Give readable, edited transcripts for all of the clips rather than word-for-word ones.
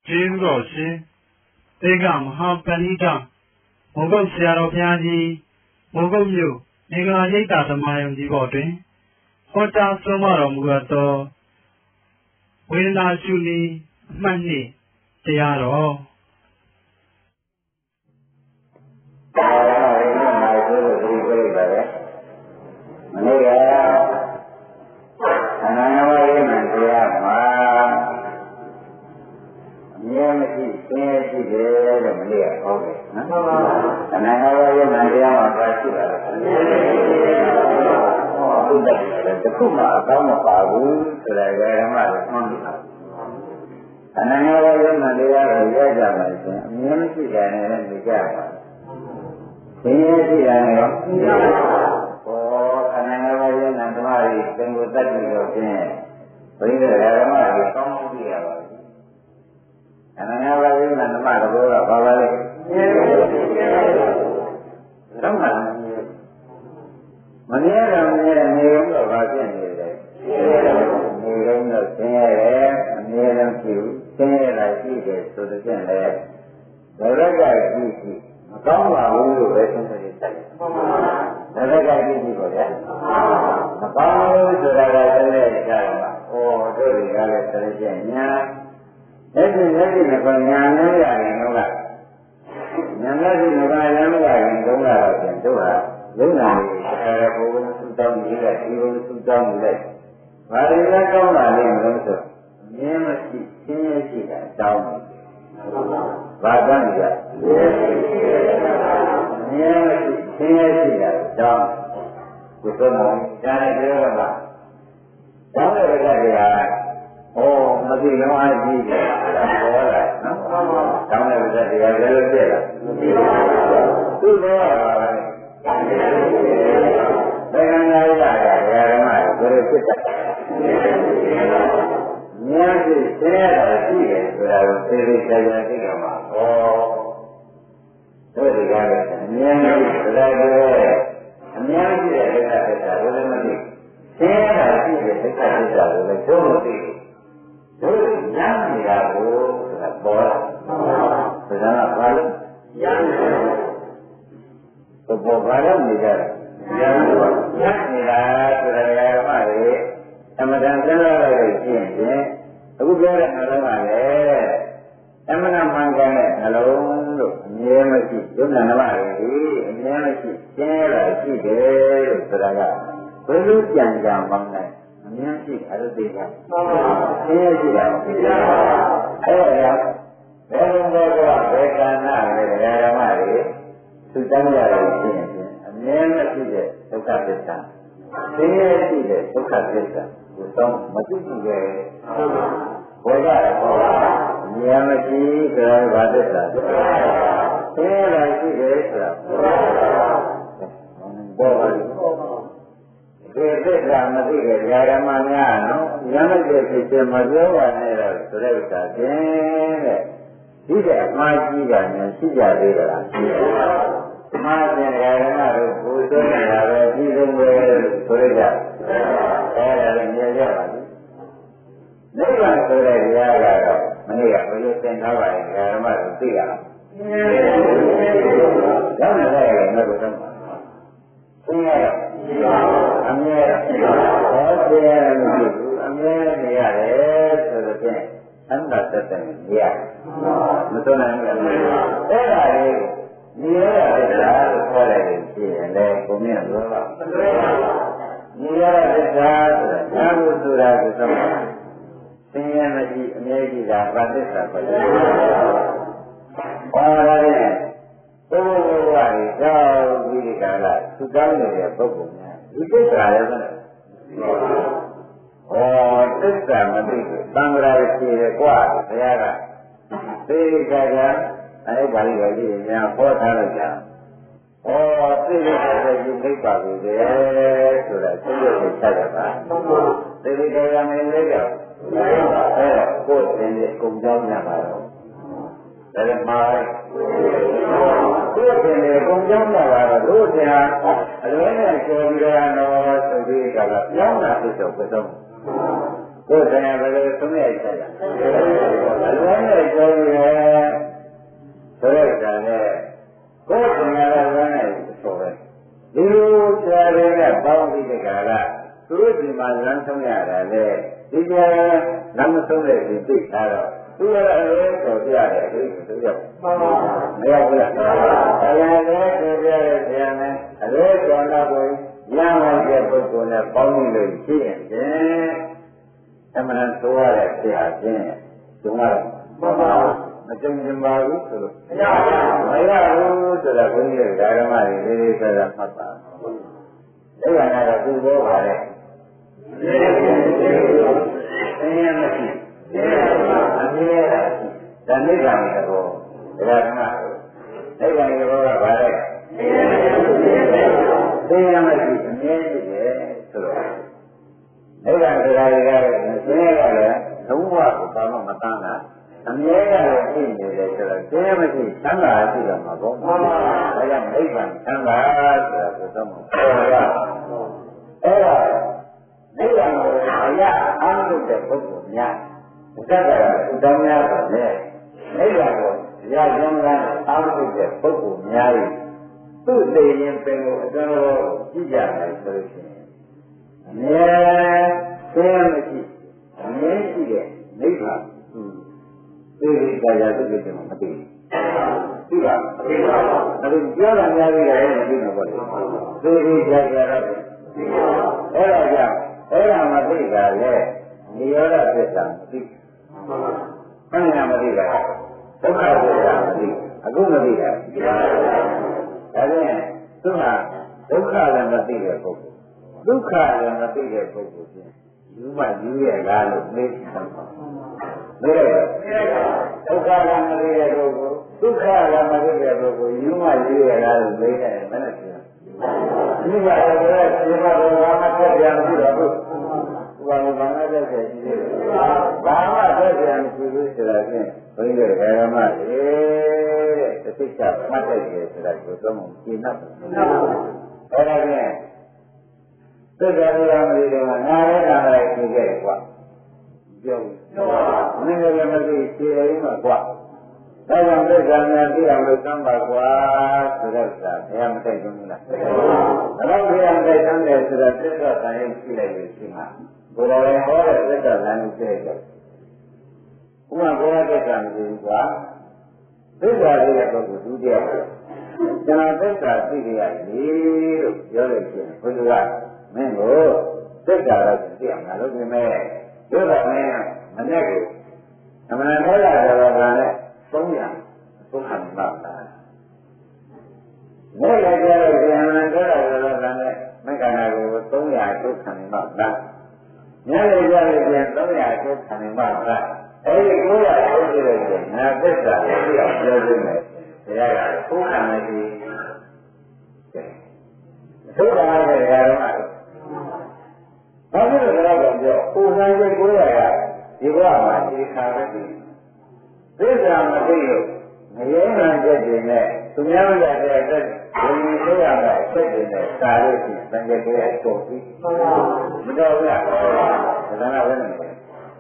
ကျေးဇူးတော်ရှင်သေကမဟာပဏိတမောဂုတ်ဆရာတော်ဘုရားကြီးမောဂုတ်မြို့မင်္ဂလာရိပ်သာဓမ္မယုံကြီးပေါ်တွင်ဟောကြားဆုံးမတော်မူသောဝေဒနာရှုနည်းအမှတ်နှင့်တရားတော်မနေ့ကအနန္တဝိယမတရားမှာအမြဲမရှိသင်ရရှိတယ်လို့မနေ့ကဟောတယ်နော်အနန္တဝိယမတရားမှာပါရှိတာလေဟောဘုရားတခုမှအကောင်းမပါဘူးဆိုတာဓမ္မတွေမှန်တယ်အနန္တဝိယမတရားကိုရကြမှာဆိုရင်အမြဲမရှိတာနဲ့နေကြပါသင်ရရှိတာနဲ့ရောအနန္တဝိယနံဓမ္မတွေသင်္ကိုတတ်ပြီးတော့ဖြင့်ဘိဓဓမ္မတွေကောင်းမှုရပါဘူးအနန္တဝိယနံဓမ္မတော်ကဘာပါလဲဓမ္မမမြဲတယ်မမြဲတယ်နေုံတော့ဘာဖြစ်နေလဲနေုံတော့သင်ရတယ်အမြဲတမ်းရှိဘူးသင်ရတာရှိတယ်ဆိုတဲ့ဖြင့်လေဘယ်ဘက်ကရှိရှိမကောင်းပါဘူးလို့ပဲဆုံးဖြတ်တယ်ဒါလည်းကြည့်ကြည့်ပါဗျာမကောင်းဘူးဆိုတာကလည်းကြားပါဩတို့တွေကလည်းတည်းချင်းညာအဲ့ဒီကညာနဲ့ရရင်တော့ကညာနဲ့ဒီကညာနဲ့ရရင်တော့ပြန်တို့ဟာလုံးနာနေဘုံစုတောင်းနေတဲ့ဒီဘုံစုတောင်းနေတဲ့ဘာတွေလဲကောင်းတာလဲမလို့ဆိုမြင်မရှိရှင်းရရှိတာတောင်းတယ်ဘာတန်းကြမြင်မရှိရှင်းရရှိတာတောင်းကိုယ်တော်ကြားရပြောတာတောင်းတဲ့ကလေးကမသိလုံးအားကြီးတယ်ဟောတာနော်တောင်းတဲ့ကလေးကလည်းပြည့်လာသူ့တော့ပါပဲဘယ်ကံလာရဓမ္မကိုယ်ဖြစ်တာဉာဏ်ရှိဆင်းရဲတာရှိတယ်ဆိုတာကိုသိသိချာချာသိကြမှာတို့ဒီကားလည်းဉာဏ်ရှိတရားတွေအများကြီးတဲ့ဒုက္ခသစ္စာကိုလည်းမသိဆင်းရဲတာရှိတဲ့ဒုက္ခသစ္စာကိုလည်းတို့မသိဘူးတို့ဉာဏ်နေတာကိုဆိုတာပေါ်လာဒါကဘာလို့ဉာဏ်နေတာဘောဘာလို့နေကြလဲဉာဏ်နေတာဆိုတာဓမ္မတွေအမှန်တန်စဉ်းစားလိုက်လို့ရှိရင်အခုပြောတဲ့နှလုံးကလည်းအမှန်မှန်ကန်တဲ့နှလုံးလို့အမြဲမရှိဒုက္ခနမတွေအမြဲမရှိကျင်းရရှိတယ်လို့ဆိုတာကဘယ်လိုကြံကြံပေါင်းလဲအမြဲရှိအဲ့လိုသိတာကျင်းရရှိတာအဲ့ဒါဘယ်လိုလဲကဘယ်ကဏ္ဍလဲဓမ္မတွေသူတောင်းရလို့ရှိရင်အမြဲမရှိတဲ့ဒုက္ခသစ္စာသိရရှိတဲ့ဒုက္ခသစ္စာကိုတော့မသိဘူးပဲဘယ်ကတော့ဉာဏ်မရှိဆိုတာဘာသစ္စာသိရရှိတယ်ဆိုတာဘောပါဒီသစ္စာမသိတဲ့ဓမ္မများနော်ဉာဏ်မရှိဖြစ်ခြင်းမပြောပါနဲ့တော့ဆိုတဲ့ဥစ္စာဖြင့်တဲ့ဒီကအမှားကြီးတာများရှိကြသေးတာရှိတယ်မှားတဲ့ဓမ္မတို့ကိုယ်သွင်းနေတာပဲပြီးဆုံးပဲဆိုရကြအဲ့ဒါလည်းမြင်ကြပါလိမ့်နိဗ္ဗာန်ဆိုတဲ့တရားကတော့မနေ့ကဘယ်လိုသင်ထားပါလဲဓမ္မတို့သိရအောင်ကျောင်းလည်းလည်းငါတို့တော့သိရအမြဲဟောတရားမရှိဘူးအမြဲနေရတယ်ဆိုတော့ဖြင့်အန္တသက်တဲ့နေရမသွန်နိုင်ဘူးအဲ့ဒါလေးညီရတဲ့တရားကိုခေါ်လိုက်ရင်ရှိရင်လည်းကိုမြတ်လို့ပါညီရတဲ့တရားဆိုတာဉာဏ်ကိုဆိုတာကိုသုံးတာသင်ရမရှိအမြဲကြီးတာဗတ္တစ္စာခေါ်တယ်ဟောရတယ်ဘုရားကြီးကြောက်ပြီးဒီကလာသူတောင်းနေတဲ့ပုဂ္ဂိုလ်များဒီသစ္စာလည်းပဲသစ္စာမသိဘူးသံဃာရှိတယ်ကွာဘုရားကသိကြကြအဲ့ပါဠိတော်ကြီးများဟောထားလိုက်ကြသိတဲ့ဒီသိပါပြီလေဆိုတာသိရတဲ့ချက်ပါသိတဲ့တရားမင်းလေးကကိုယ်သင်တဲ့ကုံကြောင်းများပါတော့ဒါလည်းမှာကိုယ်သင်တဲ့ကုံကြောင်းများပါတော့တို့တရားအလွဲနဲ့ကျော်ပြီးတော့ဆိုပြီးကလာပြောင်းလာဖြစ်တော့ဘယ်တော့ကိုယ်သင်ဘယ်လိုသုံးရချက်လဲအလွဲနဲ့ဆိုရင်ဆိုရတာလေကိုယ်ကလည်းလည်းဆိုပဲဒီလိုဆရာတွေနဲ့ပေါင်းပြီးတဲ့ကာလသူတို့ဒီမှာလမ်းဆုံးရတယ်လေဒီကလမ်းမဆုံးတဲ့ဒီသိထားတော့သူရလည်းဆိုပြရတယ်ဒီသူရောက်မရောက်ဘူးလားတရားလည်းဆိုပြရဆရာနဲ့အလေးတော်လာကိုရမ်းလိုက်တဲ့ပုဂ္ဂိုလ်နဲ့ပေါင်းလို့ရှိရင်အမှန်ဆိုရတဲ့ဆရာချင်းကျုံတော့မကျုံကျင်ပါဘူးဆိုလို့မရဘူးဆိုတာဘုန်းကြီးဓမ္မတွေလေးဆိုတာမှတ်ပါအဲ့ဒါကတော့သူ့ဘောပါလေအင်းရမရှိအမြဲတမ်းနိဗ္ဗာန်ရဲ့ဘောဓမ္မနိဗ္ဗာန်ရဲ့ဘောကဘာလဲအင်းရမရှိအမြဲရှိတယ်ဆိုတော့နိဗ္ဗာန်ဆိုတာကလည်းဆင်းရဲကလည်းလုံးဝကိုဘာမှမတန်းတာအမြဲတမ်းရှိနေတယ်ဆိုတော့ဆင်းရဲမရှိသံဃာရှိတော့မှာပေါ့ဒါကြောင့်နိဗ္ဗာန်သံဃာဆိုတာကိုသုံးမှာအဲ့ဒါနိဗ္ဗာန်ကိုအရာအားထုတ်တဲ့ပုဂ္ဂိုလ်များဥဒ္ဒရာဥဒ္ဒများဆိုတဲ့နိဗ္ဗာန်ကိုရရုံးကအားထုတ်တဲ့ပုဂ္ဂိုလ်များ၏သူ့သိရင်ပင်ကိုအတော်ကြည့်ကြတယ်ဆိုလို့ရှိရင်အမြဲဆင်းရဲမရှိအမြဲရှိတဲ့နိဗ္ဗာန်သိကြရတဲ့ကိစ္စမှမသိဘူးသိပါအဲ့ဒီပြောတာများပြီးတယ်မသိဘူးပေါ့လေသိကြရတဲ့အဲ့ဒါကြောင့်အဲ့ဒါမသိတာလေနိရောဓသစ္စာမသိဘယ်နဲ့မသိတာဒုက္ခသစ္စာမသိအခုမသိတာဒါဖြင့်သူကဒုက္ခလည်းမသိတဲ့ပုဂ္ဂိုလ်ဒုက္ခလည်းမသိတဲ့ပုဂ္ဂိုလ်ချင်းယူမယူရကားလို့မေးတယ်မေးတယ်ဒုက္ခလည်းမသိတဲ့ပုဂ္ဂိုလ်ဒုက္ခလည်းမသိတဲ့ပုဂ္ဂိုလ်ယူမယူရကားလို့မေးတယ်မနဲ့ပြောဒီကလည်းဒီမှာတော့မဆက်ပြန်ဘူးတော့ဘူးဘာလို့ဘာမှဆက်ပြန်ရှိသေးလဲဘာမှဆက်ပြန်မရှိဘူးဆိုတာဖြင့်ဘုန်းကြီးတို့ဓမ္မတွေတဲ့တစ်သိချမှတ်တယ်ဆိုတာကိုသုံးဖို့ရှင်းတော့အဲ့ဒါဖြင့်သစ္စာတရားမလေးတွေကငါလည်းငါလည်းရှင်းခဲ့တယ်ကွာပြောမင်းလည်းမသိရှင်းရင်းမှာကွာဒါကြောင့်သစ္စာများသိအောင်လို့သံပါကွာဆိုတော့ဘုရားမသိဘူးလားဒါတော့ဘုရားမသိတဲ့ဆိုတော့သစ္စာတိုင်းရှိလိုက်လို့ရှိမှာဘုရားလည်းဟောတဲ့သစ္စာလမ်းကိုသိတယ်ဥပမာဘုရားသစ္စာမသိဘူးကွာသစ္စာလေးတဲ့ပုဂ္ဂိုလ်ဒုတိယကျွန်တော်သစ္စာသိကြရလေလို့ပြောလို့ရှိရင်ဘုရားမင်းကိုသစ္စာတော့သိအောင်ငါလုပ်နေမယ်ပြောတော့မင်းမနဲ့ကိုအမှန်တရားတော်ကလည်း300ဒုက္ခမပါလားမဲ့လည်းပြောလို့ဉာဏ်နဲ့ပြောတာလည်းမက္ခဏာကို300ဒုက္ခမပါလားဉာဏ်လည်းပြောလို့ဉာဏ်300ဒုက္ခမပါလားအဲဒီ900ဒုက္ခတွေကျငါသစ္စာကိုသိအောင်ပြောသိမယ်တရားကဒုက္ခမရှိဒုက္ခရဲ့ဓမ္မဘာလို့လဲတော့ပြောပုံစံကြီး900ကဒီဘဝမှာဒီခါပဲဒီသစ္စာမသိလို့မရေမှန်ချက်တွေနဲ့သူများရတဲ့အသက်ဘယ်လိုဆိုရမလဲအချက်တွေနဲ့စာလို့ရှိရင်တန်ကြတဲ့ပုံပြီးမတော်ဘူးလားဒါကဘယ်နဲ့လဲ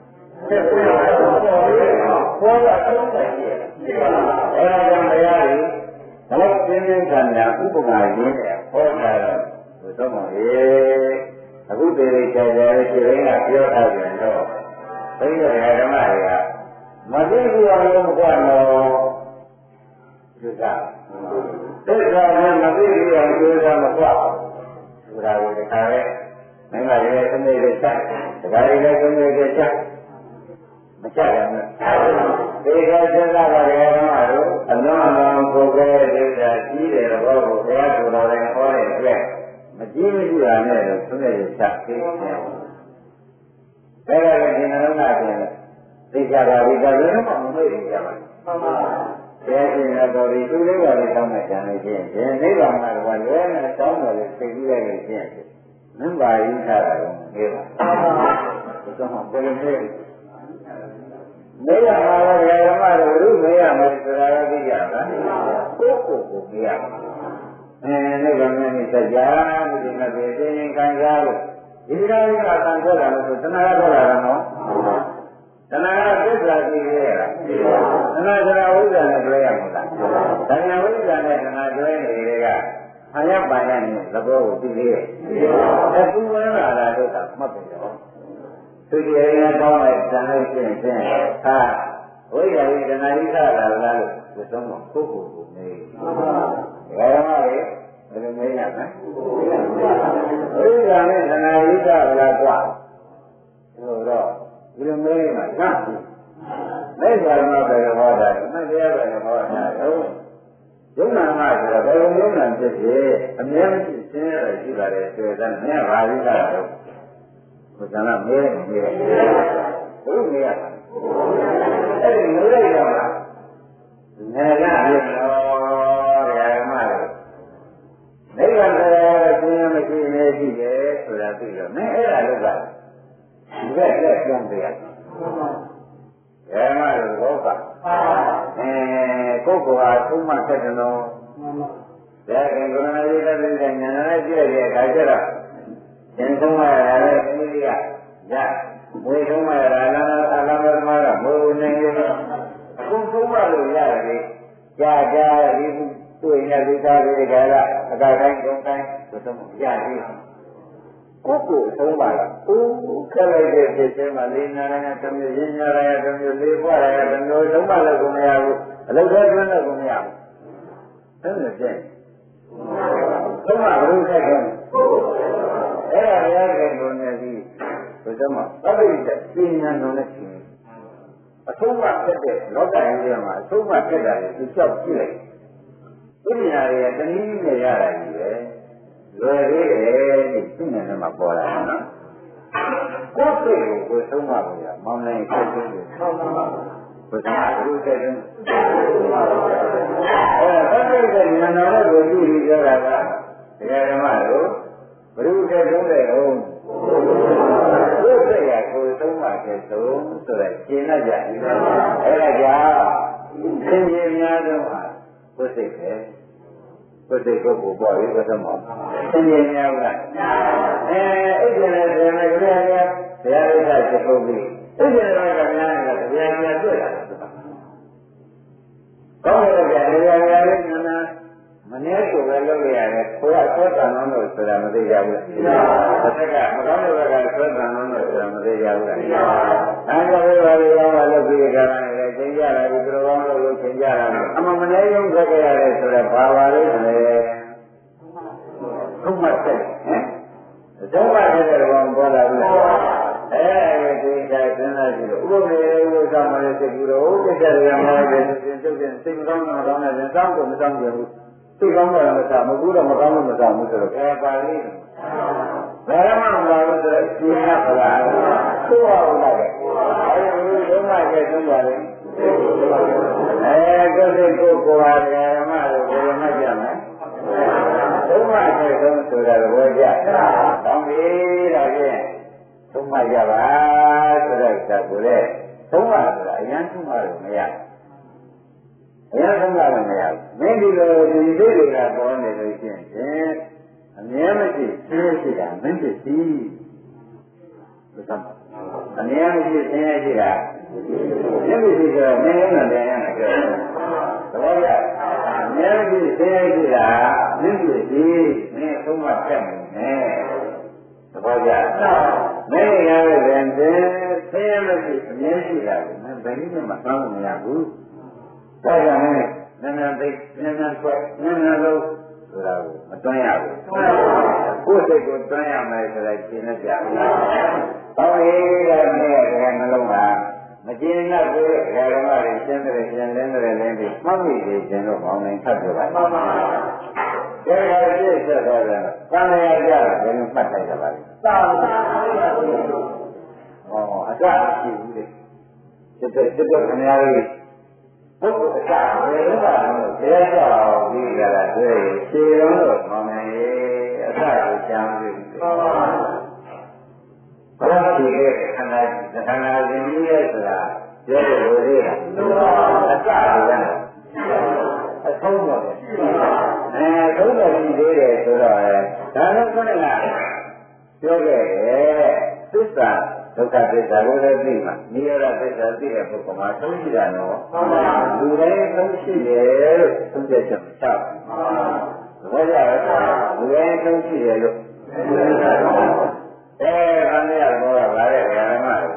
ဘောကသုံးတယ်အဲဒါကြောင့်တရားတွေဘောပြင်းပြင်းထန်ထန်ဥပမာရင်းနဲ့ဟောတာတော့ဘုသောမောရေအခုတည်းကြာကြာလေးဒီရင်းကပြောထားပြန်တော့ဘုရားဓမ္မတွေကမသိဘူးအောင်လို့ကွာတော့ဒီကသစ္စာနဲ့မသိဘူးအောင်ပြောတာမကွာဆိုတာကိုဒီခါပဲမင်းကလည်းသမီးတွေချက်ဒကာတွေလည်းသမီးတွေချက်မချက်ရဘူးဒီကစဉ်းစားပါလေဓမ္မတို့အလုံးအလုံးကိုယ်ပဲဒိဋ္ဌာကြီးတယ်တော့ဘုရားဆိုတော်လည်းဟောတဲ့အတွက်မကြည့်ဘူးလားနဲ့တော့သူနဲ့ချက်ပြီးတယ်ဒါကလည်းဒီနှလုံးသားပြင်သိကြပါပြီဒါလည်းမမေ့ဘူးကြပါဘူးမှန်ပါတရားရှင်တော်ဒီသူလေးပါလေးတောင်းမှကြံလို့ချင်းဒီနိဗ္ဗာန်မှာတော့လွယ်နဲ့တောင်းတယ်လို့သိပြီးလိုက်လို့ချင်းမင်းပါရင်ထားတာတော့နေပါဘုရားဘယ်လိုလဲမေးရမှာလည်းဓမ္မတို့ဘုမေးရမယ်ဆိုတာလည်းသိကြပါကိုကိုမေးရနိဗ္ဗာန်နဲ့စကြာမှုဒီမှာပြင်းရင်ခံစားလို့ဒီလိုကတန်ထွက်လာလို့ဆိုတဏှာထွက်လာတာနော်တဏှာကသစ္စာကြည့်သေးရလားသနာသနာဝိဇ္ဇာနဲ့တွဲရမှာလားသနာဝိဇ္ဇာနဲ့သနာတွဲနေတဲ့ကဆံရပါရနဲ့သဘောကိုသိသေးရဲ့အခုဝင်လာတာတော့မှတ်ပြီတော့သူဒီအရင်ကောင်းလိုက်တန်လိုက်ရှင်းရှင်းဟာဝိဇ္ဇာဝိဒနာဣသလာလားလို့ဒီဆုံးတော့ကိုယ့်ကိုယ်ကိုနေဒါရမလေးဘယ်လိုမေးရမလဲဝိဇ္ဇာနဲ့သနာဣသလာกว่าဆိုတော့ဒီလိုမေးနေတာကလက်ဓမ္မပဲဟောတာမတရားပဲဟောတာတော့ယုံနာမဆိုတော့ဘယ်လိုယုံနာဖြစ်ဖြစ်အမြဲမရှိရှင်းရတယ်ရှိပါတယ်ဆိုတော့မြတ်ပါဠိကတော့ဘုရားကမေးဘုမေးရတာအဲ့ဒီမေးလိုက်တော့ငယ်ကပြည့်တော်ဓမ္မတွေနိဗ္ဗာန်ကိုရှင်းမရှိနေရှိတယ်ဆိုတာသိတော့မင်းအဲ့ဒါလို့ကဒီကလက်ကျန်တယ်ဓမ္မတို့ဘောကကိုယ်ဟာသုံးမှဆက်တယ်လို့ဒါကင်္ဂရဏရိတ္တိကဉာဏ်နဲ့ကြည့်ရတဲ့အခါကျတော့သင်သုံးမှရတာလေအင်းကြီးကရမွေသုံးမှရတာအလမသမားကမိုးနေတယ်အခုသုံးမှလို့ရတယ်လေကြာကြာဒီတွေ့နေလူသားတွေကကအကတိုင်းကုန်းတိုင်းဘယ်တော့မှရသေးဘူးကိုယ်ကိုသုံးပါလားခက်လိုက်တဲ့ဖြစ်ချင်းမှာလေးနာရတဲ့မျိုးရင်းညာရတဲ့မျိုးလေးပွားရတဲ့မျိုးသုံးပါလို့ကိုမရဘူးအလုပ်တွေတွင်းလို့ကိုမရဘူးအဲ့လိုဖြစ်သုံးပါဘုရားကအဲ့ဒါဘုရားကကိုနေပြီးဘုရားမှာသဗ္ဗိတ္တပညာတော်နဲ့ရှင်အဆုံးမဖြစ်တဲ့လောကကြီးထဲမှာအဆုံးမဖြစ်တာကိုသူလျှောက်ကြည့်လိုက်ဒီပညာရဲ့တနည်းနဲ့ရတာကြီးပဲလွယ်သေးတယ်ဒီသူ့ဉာဏ်ထဲမှာပေါ်လာတယ်နော်ကိုယ်စိတ်ကိုယ်ဆုံးမလို့ရမောင်းနိုင်ချက်ချင်းကိုဆုံးမပါဘူးဘုရားအရုပ်တဲ့ချင်းအဲ့ဒါသတိတဲ့ဉာဏ်တော်ကိုကြည့်ပြီးပြောတာကတရားဓမ္မတို့ဘုရုတဲ့ဆုံးတဲ့ဟုတ်ကိုယ်စိတ်ကကိုယ်ဆုံးမတဲ့ဆုံးဆိုတဲ့ရှင်းတတ်ကြတယ်အဲ့ဒါကြောင့်သင်ကြီးအများဆုံးဟာကိုယ်စိတ်ပဲကိုယ်စိတ်ကိုယ်ပေါ်ပြီးတော့မှသင်ကြီးများကအဲ့ဒီနဲ့ဆိုရင်ကြည့်ရဘုရားရိသချက်ကုန်ပြီအဲ့ဒီတော့ကများတယ်ဘုရားများတွေ့တာကောင်းတယ်ဗျာဘုရားများလည်းနာမနည်းကိုပဲလုပ်ရတယ်ကိုယ်ကသောတာနောလို့ဆိုတာမသိကြဘူးလားတစ်ခါမကောင်းတဲ့ဘက်ကသောတာနောလို့ဆိုတာမသိကြဘူးလားအဲဒါပဲဘာလို့ရောလုပ်ပြီးကြတာလဲသင်ကြတာဒီလိုကောင်းလို့သင်ကြတာအမှမနည်းရုံဆက်ကြရတယ်ဆိုတော့ဘာပါလဲဆိုလေသုံးမှတ်တဲ့သုံးမှတ်တဲ့ဘောပေါ်လာပြီအဲဒီကစဉ်းစားကြည့်လို့ဥပ္ပေဥပ္ပမလေးစိတ်ကူတော့ဥပ္ပဒေရမှာလည်းသင်ကျုပ်တဲ့စိတ်မကောင်းတာမကောင်းတဲ့စောင့်ကိုမစောင့်ကြဘူးစိတ်ကောင်းတာမစားမကူတော့မကောင်းလို့မစားဘူးဆိုတော့ပါဠိဘယ်မှမလာဘူးဆိုတော့ရှင်းရပါလားသို့ပါဘူးလားအဲဒီဘုရားကသုံးပါလေကိုယ်စိတ်ကိုယ်ဟာဓမ္မလို့ဘယ်လိုမှကြမယ်သုံးပါးတဲ့ဆုံးဆိုတာဘောကြတောင်းပြီဒါဖြင့်သုံးပါးကြပါဆိုတော့ဒါကိုလေသုံးပါးဆိုတာအရင်သုံးပါးလို့မရအရင်သုံးပါးလို့မရမင်းဒီလိုဒီလေးတွေကပေါ်နေလို့ရှိရင်အမြဲမရှိသိရှိတာမင်းဖြစ်စီဘုရားအမြဲမရှိသိရှိတာမျက်စိဆိုမင်းနဲ့တရားနဲ့ပြောသဘောကျအမြဲမရှိသိရှိတာမင်းဖြစ်စီမင်းအဆုံးမဖြတ်နေတယ်သဘောကျမင်းရတဲ့တဲ့သိမရှိအမြဲရှိတာကိုမင်းဘယ်နည်းမှမဆောင်မရဘူးဒါကြောင့်နည်းနည်းသိနည်းနည်းဆွဲနည်းနည်းလုံးဆိုတာကိုမတွန်းရဘူးကိုယ်စိတ်ကိုတွန်းရမယ်ဆိုတော့ရှင်းနေကြဘူးတောင်းရည်ကနဲ့နှလုံးကမကျင်းတတ်ဘူးဓမ္မတွေရှင်းတယ်ရှင်းလင်းတယ်လင်းပြီးမှတ်မိတယ်ရှင်တို့ပေါင်းနေဖတ်ပြပါမှန်ပါဒါကပြည့်စက်တော့တယ်သံဃာကြတာဘယ်လိုမှတ်လိုက်ကြပါလဲသာသာအစရှိဘူးလေစစ်ခင်ဗျားလေးဘုရားအစဘယ်လိုလဲတရားကြောင့်ပြီးကြတာတွေ့ရှင်းလို့မောင်နေအစကိုချမ်းပြီးဘုရားရှိတဲ့ခန္ဓာရှင်ကြီးရဲ့ဆိုတာပြောတဲ့လူတွေကအစကိုလည်းအဆုံးတော့သုံးတော်ရှိသေးတယ်ဆိုတော့ဒါလည်းခုနကပြောခဲ့တယ်သစ္စာဒုက္ခသစ္စာကိုလည်းသိမှာနိရောဓသစ္စာသိတဲ့ပုဂ္ဂိုလ်မှာသုံးရှိတာနော်လူတိုင်းသုံးရှိတယ်လို့သုံးချက်ချက်မချဘူးဘာကြလဲလူတိုင်းသုံးရှိတယ်လို့ခန္ဓာရဘောကလာတဲ့ဓမ္မတွေ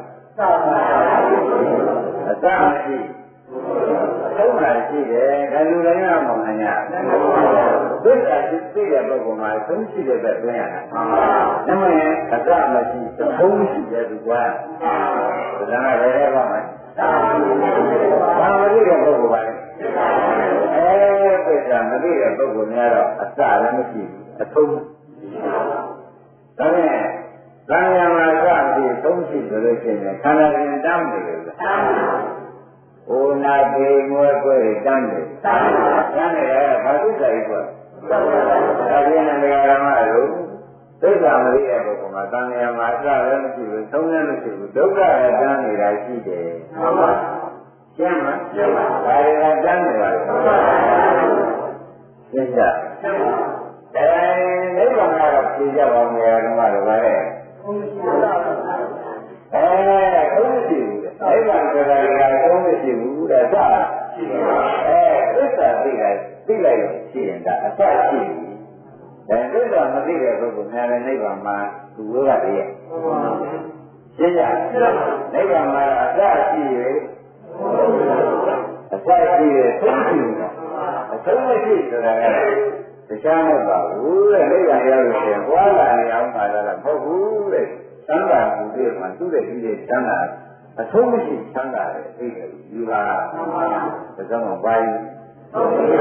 အစမရှိသုံးတာရှိတယ်ဒါလူတိုင်းကမှမညာသစ္စာရှိသိတဲ့ပုဂ္ဂိုလ်မှာသုံးရှိတဲ့ဘက်တွင်းရတာနမယအစမရှိသုံးရှိတဲ့သူကဒါကလည်းဘာမှဘာမသိတဲ့ပုဂ္ဂိုလ်ပါလဲသစ္စာမသိတဲ့ပုဂ္ဂိုလ်များတော့အစလည်းမရှိဘူးအထုံးဒါနဲ့သံဃာမှာစပြီးသုံးရှိဆိုလို့ရှိရင်ခန္ဓာရင်တမ်းနေတယ်။ဩနာပေငွယ်ခွဲတမ်းနေ။တမ်းနေတယ်ဘာသစ္စာကြီးပေါ့။ဒါပြင်နေကြရမှာလို့သစ္စာမသိတဲ့ပုဂ္ဂိုလ်မှာသံဃာမှာအစလည်းမရှိဘူးသုံးလည်းမရှိဘူးဒုက္ခလည်းတမ်းနေတာရှိတယ်။ဟုတ်ပါ။ရှင်းမလား။ရှင်းပါ။ဒါတွေကတမ်းနေပါလေ။ရှင်းကြ။နိဗ္ဗာန်ကတော့ဖြေကြပါမယ်ဓမ္မတွေပါလေ။သုံးမရှိဘူး။သုံးမရှိဘူး။နိဗ္ဗာန်ဆိုတာကသုံးမရှိဘူးတဲ့။ဒါရှိတယ်။သစ္စာသိလိုက်လို့ရှိရင်ဒါအစရှိပြီ။သစ္စာမသိတဲ့ပုဂ္ဂိုလ်များလည်းနိဗ္ဗာန်မှာသူဝေးရတယ်ရဲ့။ရှင်းကြ။နိဗ္ဗာန်မှာအစရှိရဲ့အစရှိရဲ့သုံးရှိဘူး။အသုံးမရှိဆိုတာကတရားမဟုတ်ပါဘူးတဲ့နိဗ္ဗာန်ရောက်လို့ရှိရင်ဘွားလာနေအောင်ပါလားမဟုတ်ဘူးတဲ့သံဃာကူတွေမှာသူ့ရဲ့ဒီရဲ့သံဃာအဆုံးမရှိသံဃာရဲ့အိတ်ယူပါဒါကြောင့်ပိုင်းအ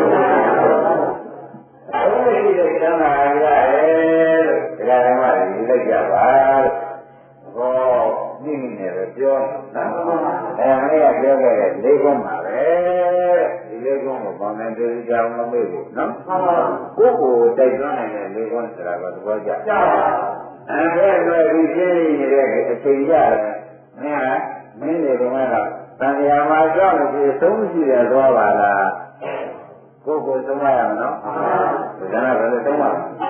ဆုံးမရှိတဲ့သံဃာရတယ်လို့တရားဓမ္မတွေယူလိုက်ကြပါဟောနိမ့်နေပဲပြောနော်မင်းကပြောခဲ့တဲ့လေးခုမှာပဲဒီလေးခုကိုပေါင်းနေကြကြအောင်မမေ့ဘူးနော်ကိုယ်ကိုတိုက်တွန်းနိုင်တဲ့လေးခုဆိုတာကသဘောကျအဲ့ဒါဒီပြင်းနေတဲ့အချိန်ကြတယ်မင်းတွေကတော့တန်ရာမှာကြောက်လို့သုံးရှိတယ်သွားပါလားကိုယ်ကိုသုံးရမှာနော်ဒါကလည်းသုံးပါ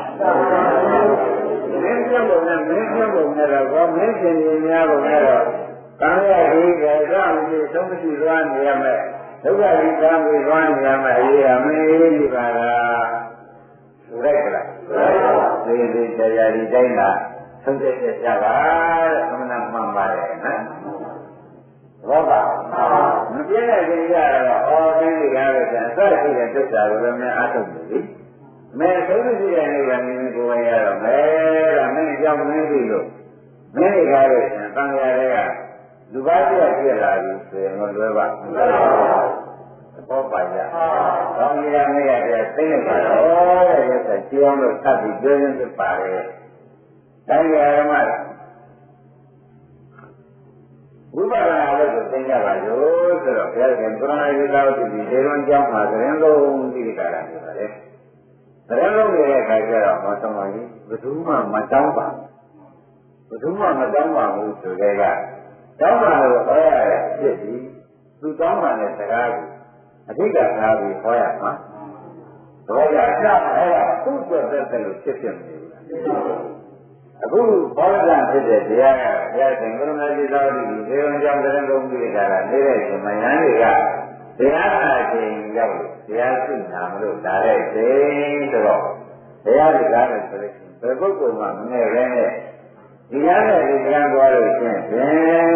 မင်းပြောလို့နဲ့တော့မင်းရှင်ကြီးများလို့တော့တန်ရာကြီးကကြောက်လို့သုံးရှိသွားနေရမယ်ဒုက္ခကြီးတန်ပြီးသွားနေရမယ်အရေးအမင်းကြီးပါလားဆိုရိုက်ကလားဒီတရားဒီတိုင်းလားသုံးချက်ကြပါတဲ့အမှန်မှန်ပါတယ်နော်ဘောပါမပြည့်တဲ့ခင်ကြတော့ဩသိကြရတယ်ဆိုအစရှိတဲ့ဒုက္ခကိုလည်းမင်းအထုတ်ပြီလေမဲသုံးရှိတဲ့နေကမင်းကိုယ်ရတော့မဲတော့မင်းကြောင့်မင်းပြီလို့မင်းတွေကားလို့ရှင်တန်ရာတွေကလူပါးပြည့်ပြည့်လာပြီဆိုရင်တော့လွယ်ပါဘောပါကြကောင်းကြီးရမင်းရတဲ့သိနေပါတော့တဲ့ရဆက်ကြောင်းလို့သတ်ပြီးပြောရင်းဖြစ်ပါလေတိုင်းရဓမ္မဝိပဿနာလို့သင်ကြပါလို့ဆိုတော့ဘုရားရှင်ကုရဏရေသာဝတိဒီလွန်ကျောင်းမှာသတင်းလုံးသိကြတာနေပါလေသတင်းလုံးနေတဲ့အခါကျတော့မဆောင်ပါဘူးဘယ်သူမှမတောင်းပါဘူးဆိုတဲ့ကတောင်းပါလို့ဟောရတဲ့ဖြစ်ပြီးသူတောင်းပါတဲ့စကားကိုအဓိကထားပြီးဟောရမှာတော့ရကြအဲ့ဒါသူ့အတွက်သက်လို့ဖြစ်နေတယ်အခုဘောဓံဖြစ်တဲ့တရားကဘုရားရှင်ကရုဏာတိသာဝတိဒီဝံကြောင့်တရင်ကုန်ပြီးကြတာနေတဲ့ရှင်မယန်းတွေကတရားနာခြင်းရောက်လို့တရားသိနာမလို့ဒါတဲ့ခြင်းဆိုတော့တရားဒီကားလို့ဆိုလို့ရှိရင်ဘယ်ပုဂ္ဂိုလ်မှမနဲ့ပဲနဲ့ဒီရတဲ့ဒီကံသွားလို့ရှိရင်ဖြင့်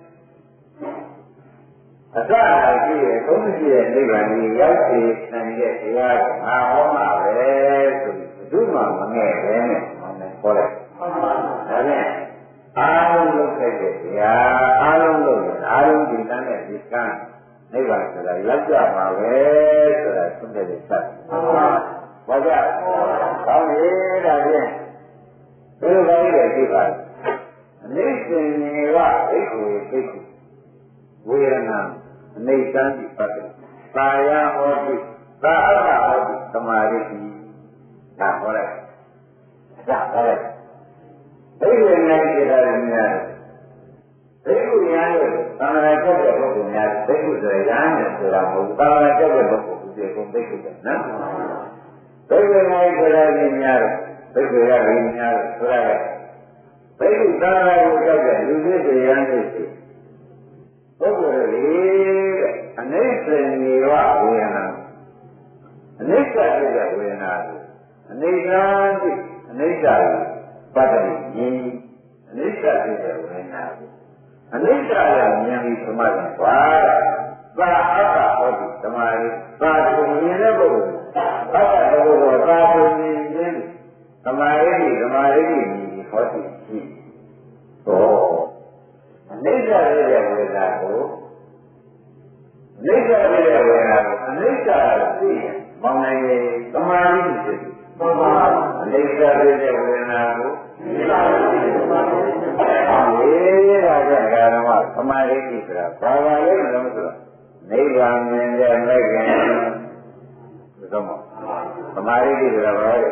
အစအရှိရဲ့သုံးရှိရဲ့နိဗ္ဗာန်ကြီးရောက်စေနိုင်တဲ့တရားကိုငါဟောမှာပဲဆိုပြီးဘုမှမနဲ့ပဲနဲ့ဟောတယ်ဒါနဲ့အားလုံးလုပ်ခဲ့တဲ့တရားအားလုံးလုပ်ရင်အားလုံးဒီတန်းနဲ့ဒီကံနိဗ္ဗာန်ဆိုတာရောက်ကြမှာပဲဆိုတာသိတဲ့စက်ဘာကြောင့်ကောင်းပြီဒါဖြင့်ဘယ်လိုလဲကြည့်ပါအနိစ္စင်ကဘိက္ခုဘိက္ခုဝေရဏအနေတန်းဒီပတ်တယ်ကာယဟောတိသာအတ္တဟောတိသမာဓိဒါဟောလိုက်ဒါဟောလိုက်ဘိက္ခုနဲ့ကြည့်တာလည်းများဘိက္ခုများလို့သံဃာကျက်တဲ့ပုဂ္ဂိုလ်များဘိက္ခုဆိုရမ်းတယ်ဆိုတာမဟုတ်ဘူးသံဃာကျက်တဲ့ပုဂ္ဂိုလ်ဒီကုံဘိက္ခုပဲနော်ဘိက္ခုနဲ့ကြည့်တာလည်းများဘိက္ခုရလည်းများဆိုရတဲ့ဘိက္ခုသာရကိုကြောက်တဲ့လူဖြစ်တဲ့ရန်ဖြစ်စီပုဂ္ဂိုလ်တွေတဲ့အနိစ္စနေဝဝေဒနာအနိစ္စဖြစ်တဲ့ဝေဒနာကိုအနိစ္စတိအနိစ္စပတ္တိဉာဏ်အနိစ္စဖြစ်တဲ့ဝေဒနာကိုအနိစ္စရဉာဏ်ပြီးသမာဓိပါသာအတ္တဟောတိသမာဓိသာသူမြင်တဲ့ပုဂ္ဂိုလ်အတ္တပုဂ္ဂိုလ်သာသူမြင်ခြင်းသမာဓိမြည်ဟောတိရှိဟောအနိစ္စရတဲ့ဝေဒနာကိုအနိစ္စရတဲ့ဝေဒနာကိုအနိစ္စသိရင်မောင်နိုင်ရဲ့သမာဓိဖြစ်တယ်အနိစ္စရတဲ့ဝေဒနာကိုဒီဒါကဓမ္မသမာဓိဆိုတာဘာပါလဲမလို့ဆိုတော့နိဗ္ဗာန်မြင်တဲ့မဲ့ခင်ဘယ်တော့မှသမာဓိဆိုတာဘာလဲ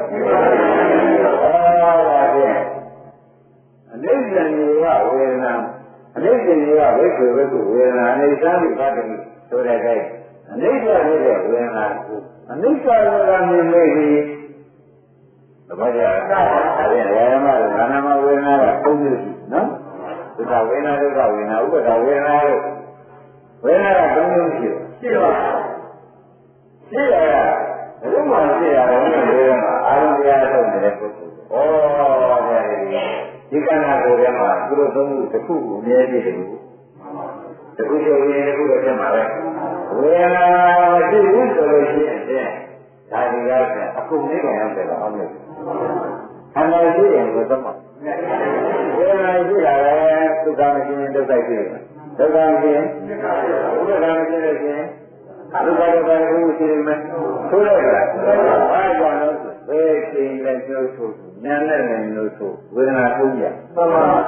အနိစ္စနေဝဝေဒနာအနိစ္စနေဝဝိက္ခဝိက္ခဝေဒနာအနိစ္စမိပတ္တိဆိုတဲ့ကိစ္စအနိစ္စဖြစ်တဲ့ဝေဒနာကိုအနိစ္စဆိုတာမြင်လို့ဒီဘာကြအဲ့ဒါဓမ္မကနာမဝေဒနာကသုံးမျိုးရှိနော်ဒုက္ခဝေဒနာဒုက္ခဝေဒနာဥပ္ပဒါဝေဒနာတို့ဝေဒနာကသုံးမျိုးရှိတယ်ပါရှိရတာဘုရားရှိရတယ်ဝေဒနာအာရုံတရားထုတ်နေတဲ့ပုဂ္ဂိုလ်ဒီကနာကိုယ်ထဲမှာသူတို့သုံးခုတစ်ခုကိုအမြဲတည်းတူတစ်ခုချုပ်ရင်တစ်ခုတော့ဖြစ်မှာပဲဝေဒနာမရှိဘူးဆိုလို့ရှိရင်ဒါဒီကအခုနေကြရတယ်တော့အောင်လို့ခန္ဓာရှိရင်ကိုသမဝေဒနာရှိတာလေဒုက္ခမရှိရင်ဒုက္ခရှိတယ်ဒုက္ခမရှိရင်ဥပ္ပဒါမရှိလို့ရှိရင်ဒုက္ခတော့ဘာလို့ရှိနေမလဲဆိုတော့ဘာကြောင့်လဲဘယ်ချိန်လဲကျိုးဆိုဉာဏ်နဲ့လည်းလို့ဆိုဝေဒနာထုတ်ရမှန်ပါဓမ္မ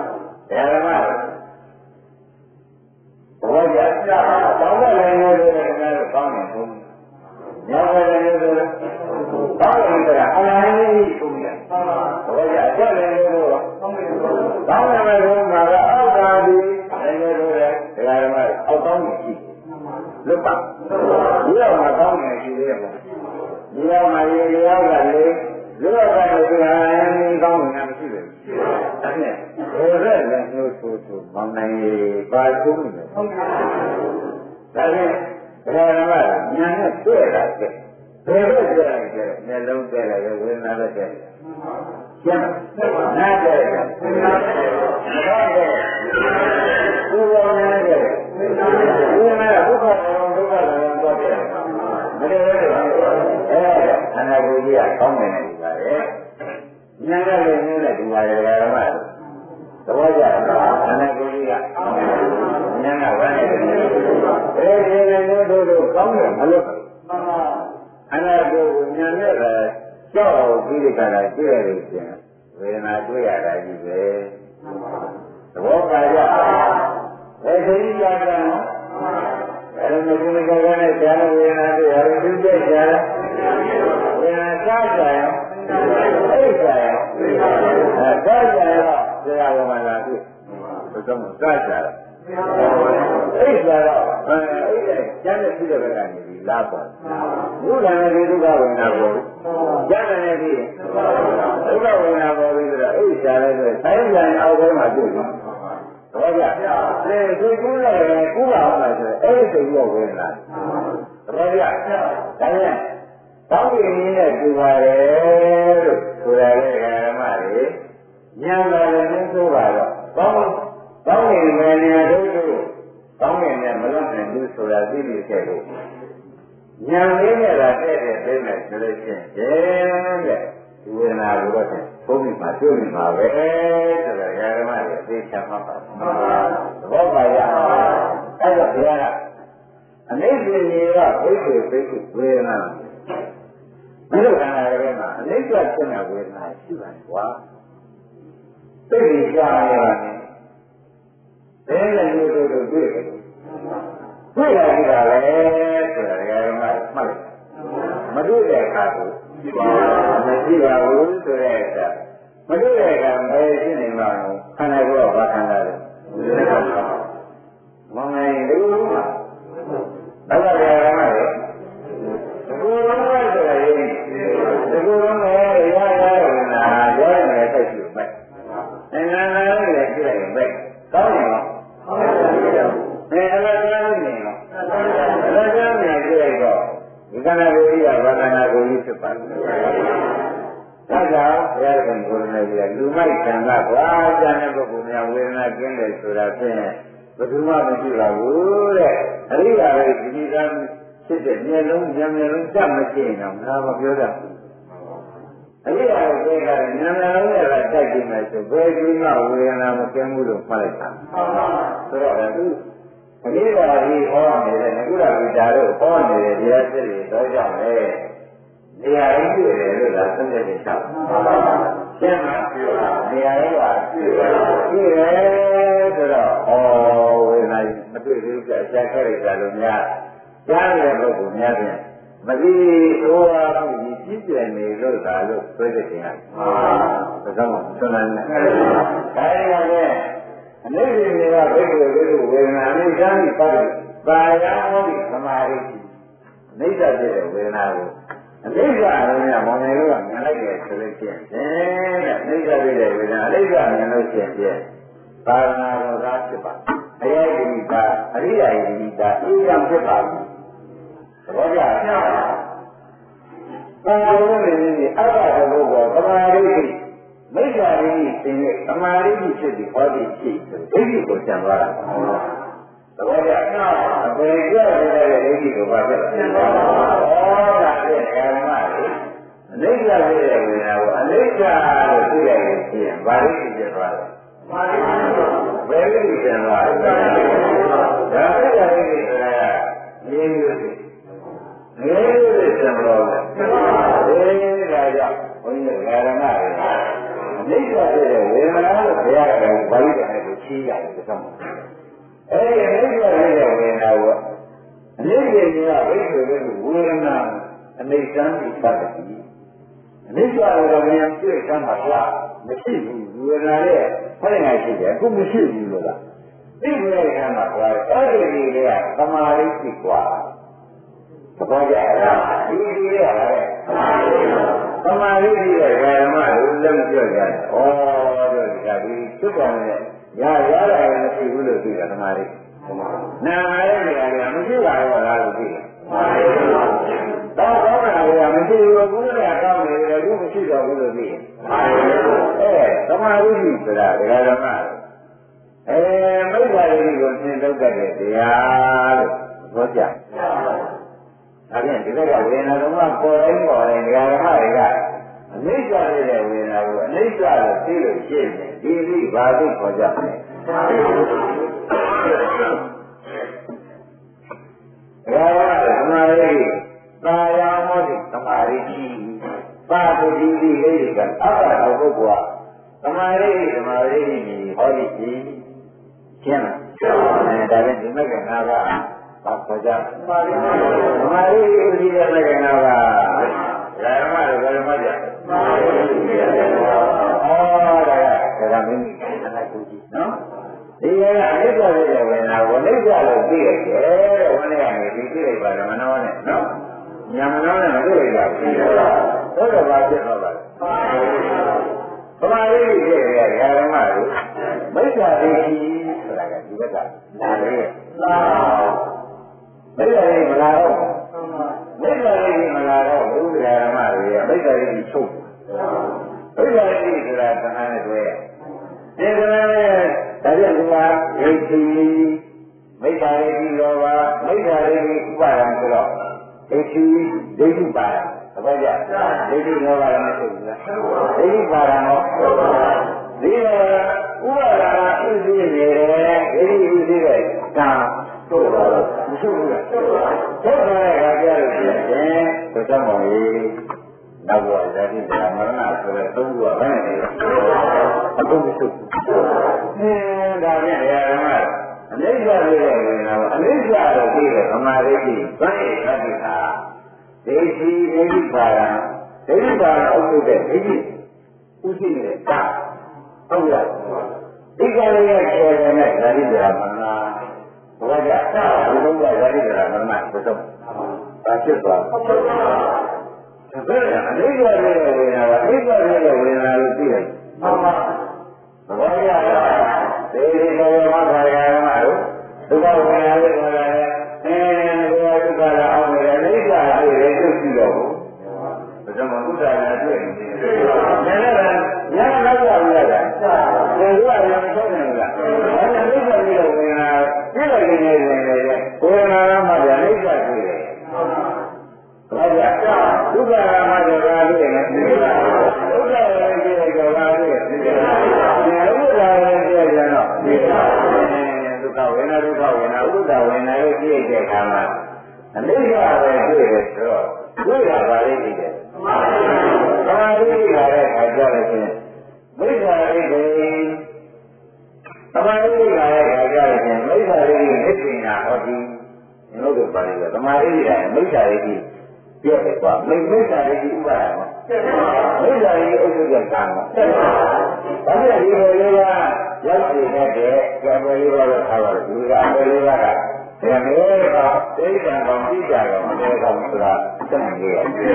ဘောကြတာဘောင်းလည်းလို့လည်းငါတို့ကောင်းတယ်ဘုရားဉာဏ်လည်းလို့ကောင်းတယ်ဆိုတာအလားကြီးထုတ်ရမှန်ပါဘောကြအချက်လည်းလို့ကောင်းတယ်ကောင်းတယ်လို့မှာကအောက်တာဒီလည်းလို့လည်းဒကာဓမ္မအောက်ကောင်းကြီးရှိလွတ်ပါဒီတော့မှာကောင်းတယ်ရှိသေးတယ်ဒီတော့မှာရေရောကလေလူကလည်းဒီဟာကောင်းနေတာမရှိဘူး။ဒါနဲ့ဘယ်ရက်လဲမျိုးဆိုမောင်နိုင်ပါချုံးတယ်။ဟုတ်ကဲ့။ဒါနဲ့ဘယ်မှာညာနဲ့တွေ့တာကဘယ်လိုကြလဲမျက်လုံးတွေ့တယ်ဝေဒနာလည်းတွေ့တယ်။ကျန်နားတွေ့တယ်။နားတွေ့တယ်။ဘူးဘောနဲ့တွေ့တယ်။ဝေဒနာဒုက္ခတော့ဒုက္ခလည်းတော့တွေ့တယ်။မတည့်ရဲဘူး။အနာဂုကြီးကကောင်းတယ်ဉာဏ်ကလည်းနည်းနဲ့ဒီမှာရဓမ္မသဘောကျလားအနာကိုကြီးကဉာဏ်ကဝမ်းနေတယ်အဲဒီလည်းတို့ကောင်းတယ်မလို့အနာကိုဉာဏ်နဲ့လည်းကြောက်ပြီးဒီကလာတွေ့ရလို့ရှင်ဝေဒနာတွေ့ရတာကြီးပဲသဘောပါကြဘယ်လိုကြီးကြတယ်အဲဒီမကုလကနဲ့ဇာဝေဒနာတွေ့ရတယ်သူကြိုက်ကြတယ်ဝေဒနာစားကြတယ်အဲ့ဒါရောဒါကြရောဆရာတော်မှာလာပြီဘုရားကစားကြတယ်အဲ့ဒါတော့အဲ့ဒါကျမ်းတဲ့ပြည့်တဲ့ဘက်ကနေပြီးလာပေါ်ဘုရားနဲ့ဒီဒုက္ခဝေဒနာပေါ်ကျမ်းတဲ့ဒီဒုက္ခဝေဒနာပေါ်ပြီးတော့အဲ့ဒါလည်းဆိုတိုင်းတိုင်းအောက်ထဲမှာတွေ့တယ်ဟုတ်ကြဒီကုလည်းကုလာအောင်ဆိုအဲ့ဒီစိတ်ရောဝေဒနာဟုတ်ကြဒါနဲ့ကောင်းကင်ကြီးနဲ့ပြပါတယ်လို့ဆိုရတဲ့ဓမ္မတွေဉာဏ်ပါလည်းသိဆိုပါတော့ကောင်းကင်နယ်နေတို့ကောင်းကင်နဲ့မလွတ်နိုင်ဘူးဆိုတာသိပြီးခဲ့လို့ဉာဏ်လေးနဲ့လာတဲ့သိမယ်ဆိုလို့ရှိရင်တဲ့ဒီဝေဒနာကိုတော့ဘုန်းကြီးမှတွေ့နေမှာပဲဆိုတော့ဓမ္မတွေသိချမှာပါသဘောပါရအဲ့တော့ဘုရားကအနိစ္စကြီးကဘိက္ခုဘိက္ခုဝေဒနာဒီလိုခန္ဓာတွေမှာအနိစ္စဖြစ်တဲ့ဝေဒနာရှိပါတယ်ကွာသိပြီကြားရတယ်ဘယ်လိုမျိုးတို့တွေ့တယ်တွေ့ရတာလေဆိုတာဓမ္မမှတ်လိုက်မတွေ့တဲ့အခါကိုမရှိပါဘူးဆိုတဲ့အခါမတွေ့တဲ့အခါဘယ်ရှိနေမှာလဲခန္ဓာကိုယ်ကဘာခန္ဓာလဲမောင်ငယ်ဒီလိုမှာအဲ့ဒါဓမ္မတွေဒီလိုမျိုးဆိုရင်ဒီလိုမျိုးရရနာရရနဲ့ဆက်ရှိမယ်။ငါမိုက်ဆန္ဒကွာကျန်တဲ့ပုဂ္ဂိုလ်များဝေဒနာကျင်းတယ်ဆိုတာဖြင့်ဘယ်သူမှမရှိပါဘူးတဲ့အရိယာတွေဒီကံဖြစ်တဲ့မျက်လုံးဉာဏ်မျက်လုံးစမကြည့်တော့ငါမပြောတတ်ဘူးအရိယာတွေကဉာဏ်မျက်လုံးနဲ့တိုက်ကြည့်မယ်ဆိုဘယ်ဒီမှဝေဒနာမကျင်းဘူးလို့မှတ်လိုက်တာဆိုတော့သူအရိယာကြီးဟောနေတဲ့ငကုရဝိတာတို့ဟောနေတဲ့တရားစစ်တွေတော့ကြောင့်လေနေရာရင်းတွေ့တယ်လို့သာသုံးတဲ့ချက်ရှင်းမှာပြောတာနေရာရင်းကတွေ့တယ်ဆိုတော့ဝေဒနာမတွေ့သေးဘူးကြာရှာခဲ့ရတာလို့များကြားရတဲ့ပုဂ္ဂိုလ်များဖြင့်မသိသောအားဖြင့်ကြီးပြည့်နေလို့သာလို့ဆွဲတဲ့တင်ရတယ်ဒါကြောင့်ဆွမ်းနိုင်တယ်ဒါရတဲ့အနေနဲ့ကဘိက္ခုဝေဒနာအနိစ္စနိပတ်ပါရဟောဒီသမာဓိအိဋ္ဌဖြစ်တဲ့ဝေဒနာကိုအနိစ္စအရင်ကမောင်ငယ်တို့ကမြင်လိုက်တယ်ဆိုလို့ရှိရင်တဲ့အိဋ္ဌဖြစ်တဲ့ဝေဒနာအိဋ္ဌမြင်လို့ရှိရင်ပါရဏဘောဓဖြစ်ပါအယိဒိတာအရိယယိတာအိယံဖြစ်ပါသဘောကျလားပါရဏနေနေအတ္တသဘောကသမာဓိမိစ္ဆာရိသင်ရဲ့သမာဓိဖြစ်ပြီးဟောဒီရှိဆိုဒိဋ္ဌိကိုကျန်သွားတာသဘောကျအပေကျတဲ့ဒိဋ္ဌိကိုပါပြတယ်ဒါဖြင့်ဓမ္မလေအနိစ္စဖြစ်တဲ့ဝေဒနာကိုအနိစ္စလို့သိရရင်ဖြင့်ဘာလို့ဖြစ်သွားလဲဘယ်လိုဖြစ်သွားလဲဒါပြည့်တယ်ဆိုတာရင်းရည်ငယ်ရည်ဖြစ်လို့ဒါကြောင့်ဘုန်းကြီးဓမ္မတွေနိစ္စဖြစ်တဲ့ဝေဒနာလို့ဘုရားကဘာလို့လဲကိုချီးရတယ်ဒီကောင်အဲဒီနိစ္စဖြစ်တဲ့ဝေဒနာကိုအနိစ္စကဘိက္ခုဝေဒနာအနိစ္စံဒီပတ်တယ်အနိစ္စကိုဉာဏ်တွေ့စမ်းပါလားမရှိဘူးဝေဒနာရဲ့ဖိုင်ငါရှိတယ်အခုမရှိဘူးလို့လားသိနေတဲ့အခါမှာကွာအဲ့ဒီတွေကသမာဓိရှိกว่าသဘောကျလားဒီရရတယ်သမာဓိရှိတဲ့ဓမ္မကိုလည်းပြောကြတယ်။ဩတို့ဒီကဒီသူ့ကောင်နဲ့ရရတယ်မရှိဘူးလို့သိတာသမာဓိ။နာမရဲ့နေရာကမရှိပါတော့လားလို့သိတယ်။တော့ကောင်းတာကမရှိဘူးဘူးလည်းကောင်းနေတယ်ဘူးမရှိတော့ဘူးလို့သိတယ်။သမာဓိရှိဆိုတာဒကာဓမ္မမိစ္ဆာရိကိုသင်ထုတ်တတ်တဲ့တရားလို့ပြောကြ။ဒါဖြင့်ဒီကဝေဒနာတော်မှာပေါ်တိုင်းဒကာဓမ္မတွေကအနိစ္စဖြစ်တဲ့ဝေဒနာကိုအနိစ္စလို့သိလို့ရှိရင်ဒီလိဘာသိခေါ်ကြမလဲ။ဒါကသမာဓိပါရမောတိသမာဓိရှိပါတိတိလေးကအတ္တပုဂ္ဂိုလ်ကသမာဓိဟောဒီရှိရှင်းလားဒါဖြင့်ဒီမဲ့ကငါကဘာခေါ်ကြသမာဓိဥပ္ပိတဲ့မဲ့ကငါကဓမ္မတွေဓမ္မကြဒါကမင်းကြီးအနာကိုကြည့်နော်ဒီကအနိစ္စရဲ့ဝေဒနာကိုအနိစ္စလို့သိရတယ်တဲ့ဝိနည်းကနေဒီသိလိုက်ပါဓမ္မနောနဲ့နော်ညာမနောနဲ့မသိလိုက်တာဘူးဟုတ်တော့ဘာဖြစ်တော့လဲသမာဓိဖြစ်တဲ့ဓမ္မတွေမိစ္ဆာဒိဋ္ဌိဆိုတာကဒီဘက်ကနားလေမိစ္ဆာဒိဋ္ဌိမလာတော့မိစ္ဆာဒိဋ္ဌိမလာတော့ဘုရားဓမ္မတွေမိစ္ဆာဒိဋ္ဌိချုပ်မိစ္ဆာဒိဋ္ဌိဆိုတာသံဃာနဲ့တွေ့ဒီကနေ့ဒါပြန်ဒီမှာဒိဋ္ဌိမိစ္ဆာဒိဋ္ဌိလောဘမိစ္ဆာဒိဋ္ဌိဥပါဒံဆိုတော့ဒိဋ္ဌိပါဒသဘောကျဒိဋ္ဌိလောဘလည်းမရှိဘူးလားဒိဋ္ဌိပါဒဟောဒီဥပါဒနာဥသိနေတယ်ဒိဋ္ဌိဥသိတဲ့ကံတို့တော့မရှိဘူးလားဟုတ်တယ်ခါကြလို့ရှိရင်သိတဲ့မောင်ကြီးနောက်ဘဝဇာတိဓမ္မရဏဆိုတဲ့သုံးခုကဘယ်နဲ့လဲအခုမရှိဘူးဒါဖြင့်ဓမ္မအနိစ္စလေးတဲ့ဝေဒနာကိုအနိစ္စလို့သိတဲ့သမာဓိရှိဘယ်နဲ့သတိဟာဒိဋ္ဌိပါဒဒိဋ္ဌိပါဒအုပ်စုတဲ့ဒိဋ္ဌိဥသိနေတဲ့ကဟုတ်လားဒီကလေးရဲ့ခြေနဲ့ဇာတိဓမ္မနာဘောကြဘုရားဇာတိဓမ္မနာဆိုတော့ဘာဖြစ်သွားလဲဘယ်အနိစ္စလေးတဲ့ဝေဒနာကအနိစ္စလေးတဲ့ဝေဒနာလို့သိတယ်မှန်ပါဘောကြဒီလိုမှခါရမှာလို့ဒုက္ခဝေဒနာလေးခေါ်တယ်ဒုက္ခလာအောင်လည်းအနိစ္စလေးတွေသိပြီးတော့ဒါကြောင့်ဘုရားကတွေ့နေတယ်။ဒါနဲ့ညာတော့ရလေးပြည့်တဲ့ခါမှာအနိစ္စပဲတွေ့တယ်ဆိုတော့တွေ့တာပါလိမ့်မယ်သမာဓိကလည်းခါကြလို့ချင်းမိစ္ဆာရိတိသမာဓိကလည်းခါကြလို့ချင်းမိစ္ဆာရိတိနိဗ္ဗာန်ဟောဒီတို့ကပါလိမ့်မယ်သမာဓိကမိစ္ဆာရိတိပြည့်တယ်ကွာမိစ္ဆာရိတိဥပါဒ်မိစ္ဆာရိတိအုပ်စုကံမှာဒါပြည့်ဒီလိုလေးကရောက်နေတတ်တဲ့ကံပေါ်လေးပါတော့ထားပါလို့ဒီကအပေါ်လေးကဒါမျိုးကသိက္ခာကောင်ကြည့်ကြတော့မလဲကောင်ဆိုတာစံရည်ရတယ်ဒါ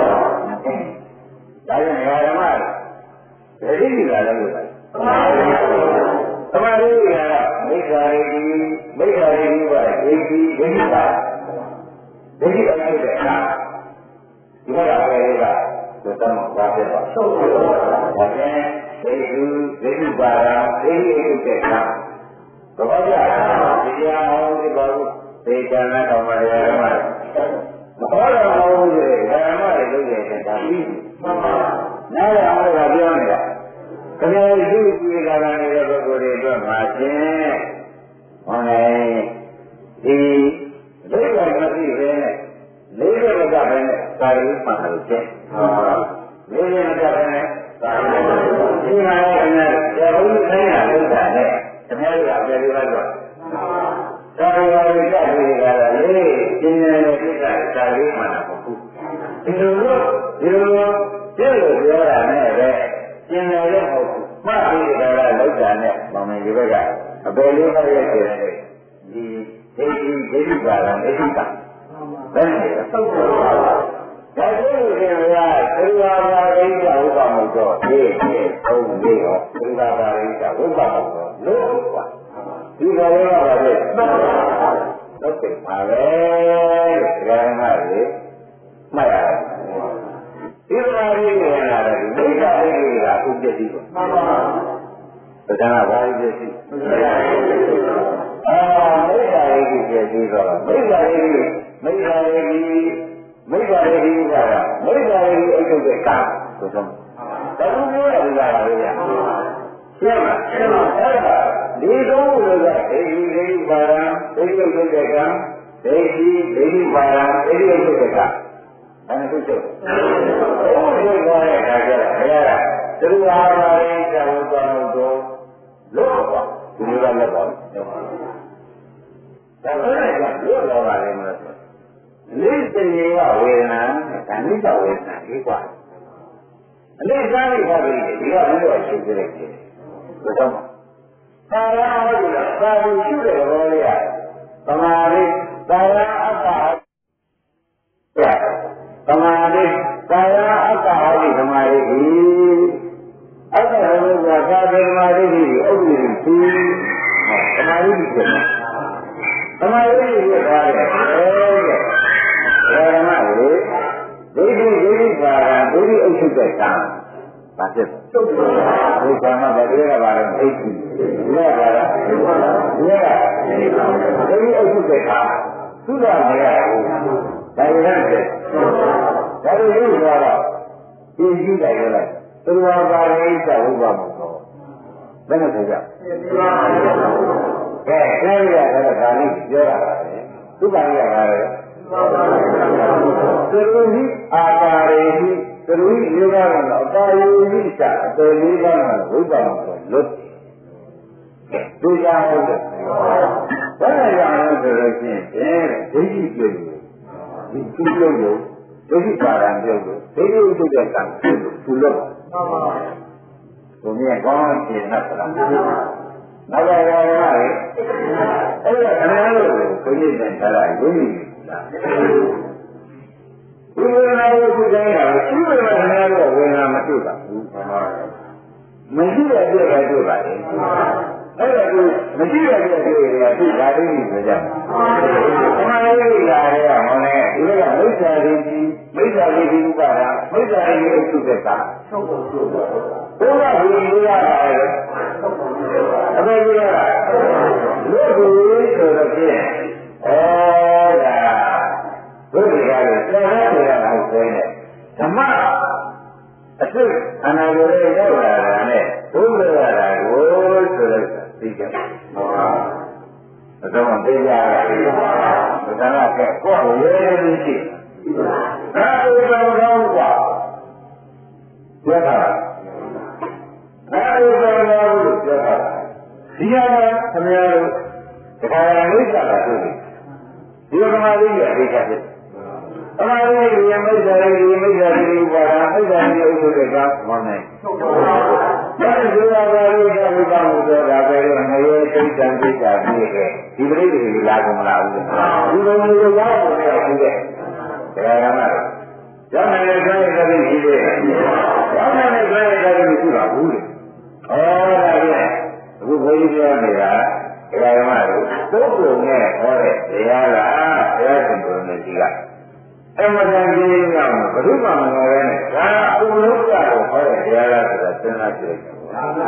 ကြောင့်ဓမ္မဒိဋ္ဌိကလည်းလို့ပါသမာဓိကမိစ္ဆာရိတိမိစ္ဆာရိတိကဒိဋ္ဌိဒိဋ္ဌိပါဒိဋ္ဌိအဖြစ်တဲ့အခါဒီမှာလည်းကသတ္တမဘာဖြစ်ပါဆုံးဒါနဲ့ဒိဋ္ဌိဒိဋ္ဌိပါဒဒိဋ္ဌိအဖြစ်တဲ့အခါဘောကြဒီတရားဟောဒီပါဘူးသေချာနာတော်မှာဓမ္မမဟောတော်ဘူးလေဓမ္မတွေလုပ်ရတဲ့ဒါပြီးနားရအောင်ကပြောနေတာခင်ဗျားရှိကြည့်လာနေတဲ့ပုဂ္ဂိုလ်တွေအတွက်မှာချင်းဟောလေဒီဒိဋ္ဌိမသိပဲနဲ့လေးရမကပဲနဲ့သာရိပုတ္တရာလို့ကျင့်လေးရမကပဲနဲ့သာရိပုတ္တရာဒီမှာလည်းကျေဘုရားဆိုင်ရာလုပ်တာနဲ့ခင်ဗျားတို့ကပြောလို့တော့သာရိပုတ္တရာကြည့်ကြတာလေကျင့်နေတဲ့ကိစ္စသာရိပုတ္တရာမဟုတ်ဘူးဒီလိုကျေလို့ပြောတာနဲ့ပဲကျင့်တယ်လည်းမဟုတ်ဘူးမှတ်ပြီးကြတာလောက်တာနဲ့မောင်မင်းဒီဘက်ကအပေလေးမရဲ့ဆိုတဲ့ဒီဒိဋ္ဌိဒိဋ္ဌိပါဒဒိဋ္ဌိပါဘယ်နဲ့သုတ်တော်ပါဒါဆိုရင်ဗျာသရိယာပါရိကဥပ္ပါမုတ်တော့ဒီသုံးလေးရောသရိယာပါရိကဥပ္ပါမုတ်တော့လို့ကွာဒီကလေးကပါလေတော့သိပါပဲဓမ္မတွေမှတ်ရတယ်ဒီလိုလေးတွေလာတယ်မိစ္ဆာရိတိကဥပ္ပတိကိုမှန်ပါဒါကဘာလို့ပြည့်စုံမိစ္ဆာရိတိပြည့်စုံတော့မိစ္ဆာရိတိကမိစ္ဆာရိတိအထုတ်တဲ့ကံဆိုတော့ဒါကပြောရတာလေဗျာရှင်းပါအဲ့ဒါဒီသုံးခုကဒိဋ္ဌိဒိဋ္ဌိပါဒဒိဋ္ဌိအထုတ်တဲ့ကံဒိဋ္ဌိဒိဋ္ဌိပါဒဒိဋ္ဌိအထုတ်တဲ့ကံအဲ့ဒါကိုချုပ်ဘုရားပြောတဲ့အခါကျတော့ဘုရားကသူဟာပါရင်ဇဝတ္တမုတ်တော်လို့ပါဒီလိုလည်းလက်ပါဒါဆိုရင်လို့တော့ပါလိမ့်မယ်ဆိုလိစ္ဆေယဝေဒနာဓမ္မိတဝေဒနာဒီကွာအလိစ္ဆာရိဟောပြီးဒီကဘုရားရှိကြတယ်ဘယ်တော့မှသာရဟောဒီလားသာဓုရှုတဲ့ဘောလေးကသမာဓိသာရအတ္တသမာဓိသာရအတ္တဟောဒီသမာဓိဒီအတ္တဟောဒီကသာဓမ္မာဓိဒီဥပ္ပိတိသမာဓိဖြစ်တယ်သမာဓိဖြစ်သွားတယ်ဓမ္မလေဒိဋ္ဌိဒိဋ္ဌိပါဒဒိဋ္ဌိအုပ်စုတဲ့ကံဘာဖြစ်လဲဒီကံမှာဘာတွေလဲပါလဲဒိဋ္ဌိဒီကပါလားဒီကဒိဋ္ဌိအုပ်စုတဲ့ကံသုဒ္ဓမရဘူးဒါရတဲ့ဒါလိုယူသွားတော့ဒီရှိတယ်ရလိုက်သရဝါပါရိစ္ဆဝိပ္ပမသောဘယ်နဲ့ဆိုကြကဲအဲဒီကတော့ဒါလေးပြောတာပါပဲသုပါရိယပါလေသရုဟိအာကာရေဟိသရုဟိ၄ပါးကတော့အတာယောဟိစအပေ၄ပါးကဝိပ္ပမဆိုလွတ်ဒီကြောင့်ဟုတ်တယ်ဘာကြောင့်လဲဆိုလို့ရှိရင်ဒိဋ္ဌိပြုတ်ဒီသူ့ပြုတ်လို့ဒိဋ္ဌိပါဒံပြုတ်လို့ဒိဋ္ဌိဥဒ္ဒတဲ့ကံပြုတ်လို့သူ့လို့ဘုရားကောင်းရှင်းတတ်လားနောက်ပါပါလေအဲ့ဒါခဏလို့ဘုရားပြန်ထားတာယုံကြည်လားဒီဝေဒနာကိုသိတိုင်းတာရှိတယ်ခဏလို့ဝေဒနာမတွေ့ပါဘူးမရှိတဲ့ပြည့်ပဲတွေ့ပါလေအဲ့ဒါကိုမရှိတဲ့ပြည့်တွေ့ရသူဒါလေးကြီးဆိုကြတယ်ခဏလေးလာရအောင်လေဒီကမိစ္ဆာရိတိမိစ္ဆာရိတိဥပါဒမိစ္ဆာရိတိဥစုတဲ့ကဆုံးဖို့ဆိုတော့ဘုရားဒီလိုရတာလေအပေကြီးကလို့ဒီဆိုတော့ဖြင့်ဒါဘုရားကလည်းဆက်ရရတာဟုတ်တယ်ဓမ္မအစစ်အနာကိုရောက်လာတာနဲ့ဘုရားရတာကိုဆိုတော့သိကြပါဘုရားအတော့သိကြရတယ်ကဲကိုယ်ရေရည်ရှိဒါကိုတော့ကွာပြောတာဒါကိုတော့ပြောတာဒီကခင်ဗျားတို့ဒါကလည်းမိစ္ဆာတာဆိုပြီးဒီကမာလေးရဲ့အိဋ္ဌာဖြစ်သမာဓိရဲ့မိစ္ဆာလေးမိစ္ဆာလေးဘာသာမိစ္ဆာလေးဥပ္ပဒေကမောင်းနေဒါဆိုတော့ဘာလို့ဒီလိုကောင်းလို့ဆိုတာပဲငရေသိတ္တံသိတာပြည့်ခဲ့ဒီပရိသေတွေလာကုန်မလားဘူးဒီလိုမျိုးရောက်နေရဘူးတဲ့ဒါကမှရောက်နေတဲ့ဆိုရင်တည်းရှိသေးတယ်ရောက်နေတဲ့ဆိုရင်တည်းမရှိပါဘူးလေဩဒါပြည့်အခုဘုန်းကြီးပြောနေတာဒါကမှတို့ပုဂ္ဂိုလ်နဲ့ဟောတဲ့တရားလားဘုရားရှင်ကိုယ်နဲ့ဒီကအမှန်တန်ကြီးရောက်ဘုရားမငယ်ပဲနဲ့ဒါအုံလုံးကြတော့ဟောတဲ့တရားလားဆိုတာစဉ်းစားကြည့်လိုက်ဒါ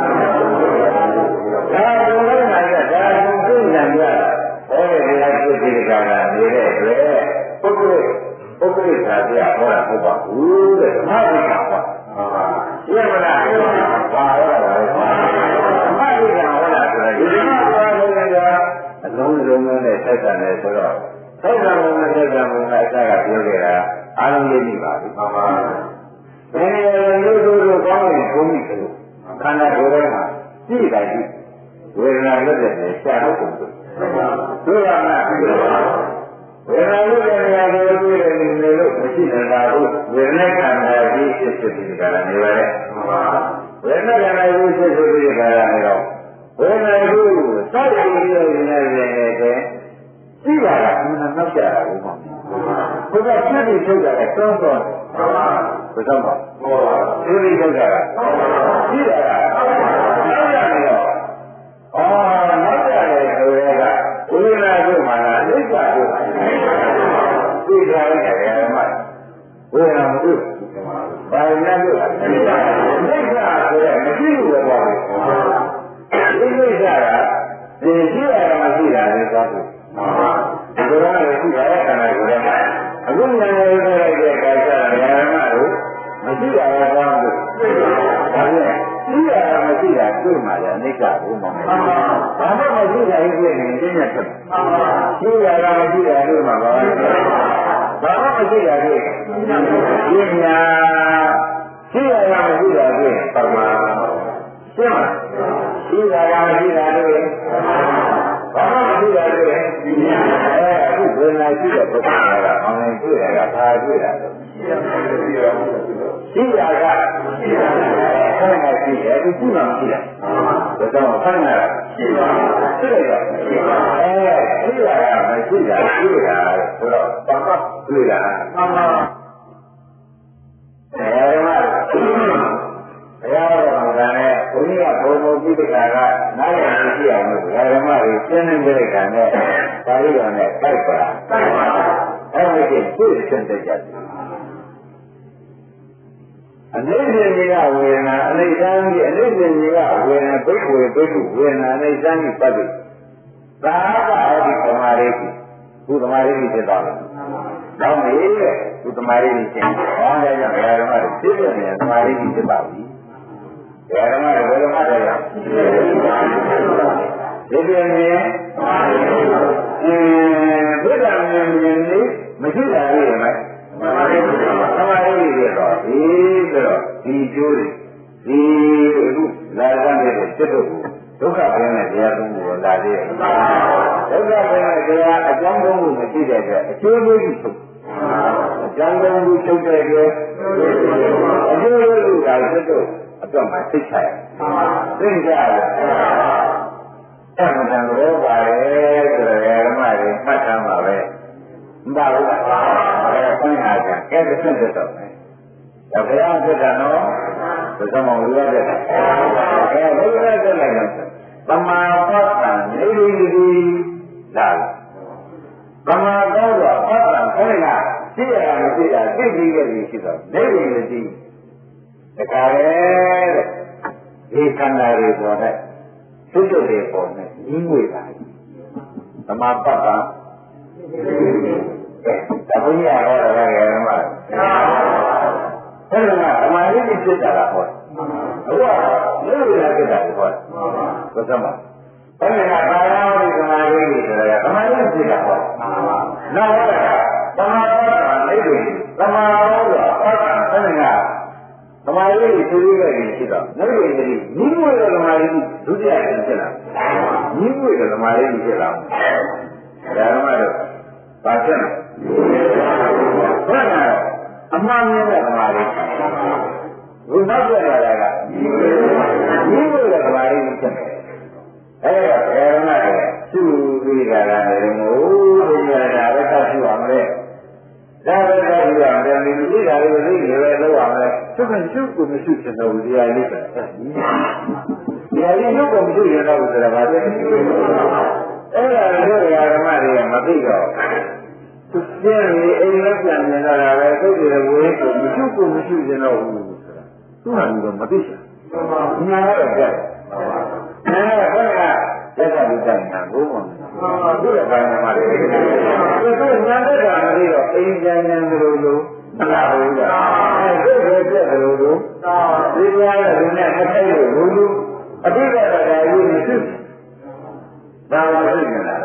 ဘုရားနိုင်တဲ့ဒါကိုသိဉာဏ်ပြဟောတဲ့တရားဖြစ်ဒီကရာနေတဲ့အတွက်ပုဂ္ဂိုလ်သာပြဟောတာမဟုတ်ပါဘူးတဲ့ဓမ္မဝိကဟောရှင်းမလားဘာဟောတာလဲဓမ္မဝိကဟောတာဆိုတာဒီလိုဟောလို့ကအလုံးစုံနဲ့ဆက်ဆံတယ်ဆိုတော့ဆက်ဆံမှုနဲ့ဆက်ဆံမှုနဲ့အစကပြောခဲ့တာအားလုံးသိပြီပါပြီမှန်ပါဘယ်နေရာလို့တို့ကောင်းရင်ဘုန်းကြီးတို့ခန္ဓာကိုယ်ထဲမှာကြည့်တိုင်းကြည့်ဝေဒနာလွတ်တဲ့နဲ့ရှားတော့ပုံတို့ရမှာဝေဒနာလွတ်တဲ့နေရာကိုတွေ့တယ်နေလို့မရှိနေတာဟုတ်ဝေဒနာခန္ဓာကြီးဖြစ်ပြီးကြတာနေပါလေဝေဒနာခန္ဓာကြီးဖြစ်ပြီးကြတာနေတော့ဝေဒနာကိုစိုက်ပြီးရနေတဲ့ရှိတာကဘယ်နှနောက်ကြတာဘူးမဟုတ်ဘူးဘုရားဖြစ်ပြီးထုတ်တာကတောင်းတော့ဘယ်တော့မှဖြစ်ပြီးထုတ်တာကရှိတာကနောက်ကြနေတော့နောက်ကြတယ်ဆိုရဲကဝိညာဉ်ကိုမှလားအိဋ္ဌာကိုသိကြရတယ်ဓမ္မဝိညာဉ်မှုဘာနဲ့လို့အိဋ္ဌာဆိုရဲမရှိဘူးလေပေါ့ဒီအိဋ္ဌာကဒီရှိရတာမရှိတာလေသာဘူးဒီလိုနဲ့ရှိရတဲ့ခန္ဓာကိုယ်နဲ့အခုဉာဏ်နဲ့ပြောလိုက်တဲ့အခါကျတော့ဉာဏ်မှတို့မရှိတာကောင်းလို့ဒါနဲ့ရှိရတာမရှိတာတွေ့မှလည်းအနိစ္စကိုမဟုတ်ဘူး။ဘာမှမရှိတာကြီးတွေ့ရင်သိနေတယ်။ရှိရတာမရှိတာတွေ့မှဘာလဲ။ဘာမှမရှိတာတွေ့ရင်ဉာဏ်ရှိရတာမရှိတာတွေ့ပါမှာ။ရှင်းမလား။ရှိရတာမရှိတာတွေ့ဘာမှမရှိတာတွေ့အခုဝေဒနာရှိတဲ့ပုဂ္ဂိုလ်ကအောင်ရင်တွေ့ရတာဘာတွေ့တာလဲရှိတာကဆန်းတာရှိတယ်ဒီကုနာရှိတာဒါကြောင့်ဆန်းတာရှိတာရှိတယ်ရှိတာမရှိတာတွေ့တာဆိုတော့ဘာမှတွေ့တာမှန်ပါဘုရားတော်ကလည်းဘုရားဘုံဘုံပြိတ္တာကနားရည်ရှိအောင်လို့ဓမ္မတွေရှင်းနေကြတဲ့ကံနဲ့ပါဠိတော်နဲ့တိုက်ပါအဲ့ဒီကိုသိစင်တဲ့ကြတယ်အနိစ္စကြီးကဝေဒနာအနိစ္စကြီးအနိစ္စကြီးကဝေဒနာဘိက္ခုဘိက္ခုဝေဒနာအနိစ္စကြီးပတ်ပြီးသာကအဲ့ဒီသမာဓိဘုသမာဓိဖြစ်သွားတယ်နောက်နေဘုသမာဓိဖြစ်ဘာလဲကြောင့်ဓမ္မတွေသိတဲ့နေရာသမာဓိဖြစ်ပါပြီဓမ္မတွေဘယ်လိုမှလည်းဒီပြင်းနေဘုရားမြင်လေးမရှိတာလေမယ်သမာဓိတွေတော့ဒီဆိုတော့ဒီကျိုးတွေဒီအခုလာတဲ့စိတ်တို့ဒုက္ခပြင်းတဲ့တရားသုံးကိုလာသေးတယ်ဒုက္ခပြင်းတဲ့တရားအကြောင်းသုံးခုမရှိတဲ့အတွက်အကျိုးလေးကြီးချုပ်အကြောင်းသုံးခုချုပ်တဲ့အတွက်အကျိုးလေးကစိတ်တို့အတွက်မှသိချင်သိကြတယ်အဲ့ဒါကတော့ပါလေဆိုတော့ဓမ္မတွေမှတ်ထားပါပဲမပါဘူးလားအဲ့ဒါသိနာကြအဲ့ဒါသိတဲ့တော့ဒါဘုရားပြတာနော်ဘယ်တော့မှဝိရတဲ့အဲ့ဘုရားပြလိုက်တော့သမာပတ်တံနေရည်ဒီလာသမာကောတော့ပတ်တံခေါင်းကသိရတာမရှိတာသိပြီးခဲ့ပြီရှိတော့နေရည်ဒီတခါလေတဲ့ဒီခန္ဓာတွေပေါ်တဲ့သုတ္တတွေပေါ်နဲ့ညီငွေပါသမာပတ်တံဒါဘုရားဟောတာလည်းဓမ္မအဲ့ဒါကဓမ္မလေးဖြစ်တာလားဟောဘုရားလေးရဖြစ်တာဟောဘုရားမအဲ့ဒါကဘာသာရေးဓမ္မလေးဆိုတာဓမ္မလေးဖြစ်တာဟောနောက်ဟောတာမာတော့ဟောတာဆန္ဒကသမာဓိကိုသိရခဲ့ရှိတော့နိဗ္ဗာန်ကြီးညီးမွေတဲ့သမာဓိဒုတိယဖြစ်လာညီးမွေတဲ့သမာဓိဖြစ်လာဓမ္မတော့ဘာဖြစ်လဲဘယ်နဲ့အမှန်မြင်တဲ့သမာဓိဘုရားပြရတာကညီးမွေတဲ့သမာဓိဖြစ်တယ်အဲ့ဒါဓမ္မရဲ့သူ့ပြီးတာလည်းမို့ဒီရတာပဲတောက်ရှိအောင်လေဒါပဲတောက်ရှိအောင်တယ်ဒီလိုတာလေးကိုသိနေပဲလောက်အောင်လေသူကရှုပ်ကိုမရှိချင်တော့ဘူးတရားလေးပဲတရားလေးရုပ်ကိုမရှိရတော့ဘူးဆိုတာဘာလဲအဲ့ဒါလည်းဓမ္မတွေကမသိတော့သူကျင်းနေအိမ်လည်းပြန်နေတာပဲသိတယ်ဝေးကိုမရှိကိုမရှိချင်တော့ဘူးဆိုတာသူကလည်းမသိချင်ညာတော့ကြတယ်ဘယ်ကလက်ကလူတိုင်းကဘုံမှာသူ့ရဲ့ဘာမှမလုပ်ဘူးသူညာတဲ့တာမလို့အိမ်ကြမ်းကြမ်းလို့လို့မလာဘူးကသူ့ရဲ့ပြက်လို့လို့ဒီကြားတဲ့လူနဲ့မထိုက်လို့လူအတိတ်ကတည်းကယူနေသူဘာလို့သိနေတာ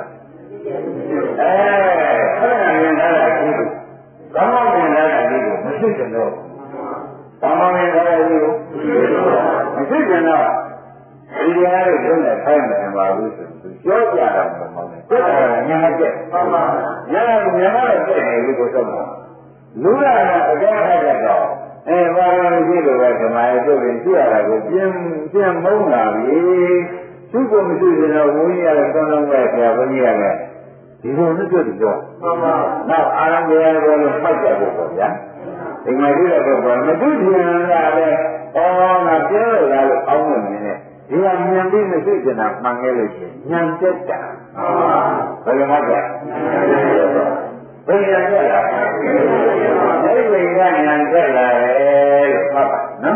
လဲမြင်လာတာဒီလိုဘာမှမြင်လာတာဒီလိုမရှိကြတော့ဘာမှမြင်လာတာဒီလိုမရှိကြတော့ဒီတရားကိုသုံးတဲ့ခိုင်းမှန်ပါဘူးဆိုသူပြောပြတာမဟုတ်ဘူးပြတာကညာကျက်မှန်ပါညာကညာတော့ပြည့်နေပြီကိုသုံးတာလူရတာအကြမ်းဖက်တော့ဘာလို့ရှိလို့ပဲဓမ္မရဲ့ပြုတ်ရင်ကြည့်ရတာကိုပြန်မုန်းလာပြီသူ့ကိုမရှိရင်တော့ဝိညာဉ်ရဲ့ကောင်းကောင်းပဲဆရာဘုန်းကြီးကလည်းဒီလိုနဲ့တွေ့တယ်ပြောမှန်ပါနောက်အာရံတရားကိုလည်းမှတ်ကြဖို့ပေါ့ဗျာဒီမှာကြည့်တဲ့ပုဂ္ဂိုလ်မတွေ့ချင်တာလည်းငါပြောရတာလို့အောင်းနေတယ်ဒီကဉာဏ်ပြီးမရှိကြတာမှန်ခဲ့လို့ရှိရင်ဉာဏ်တက်တာဘယ်လိုမှကြဘယ်ဉာဏ်တက်လာဒီဝိညာဉ်ဉာဏ်တက်လာတယ်လို့မှတ်ပါနော်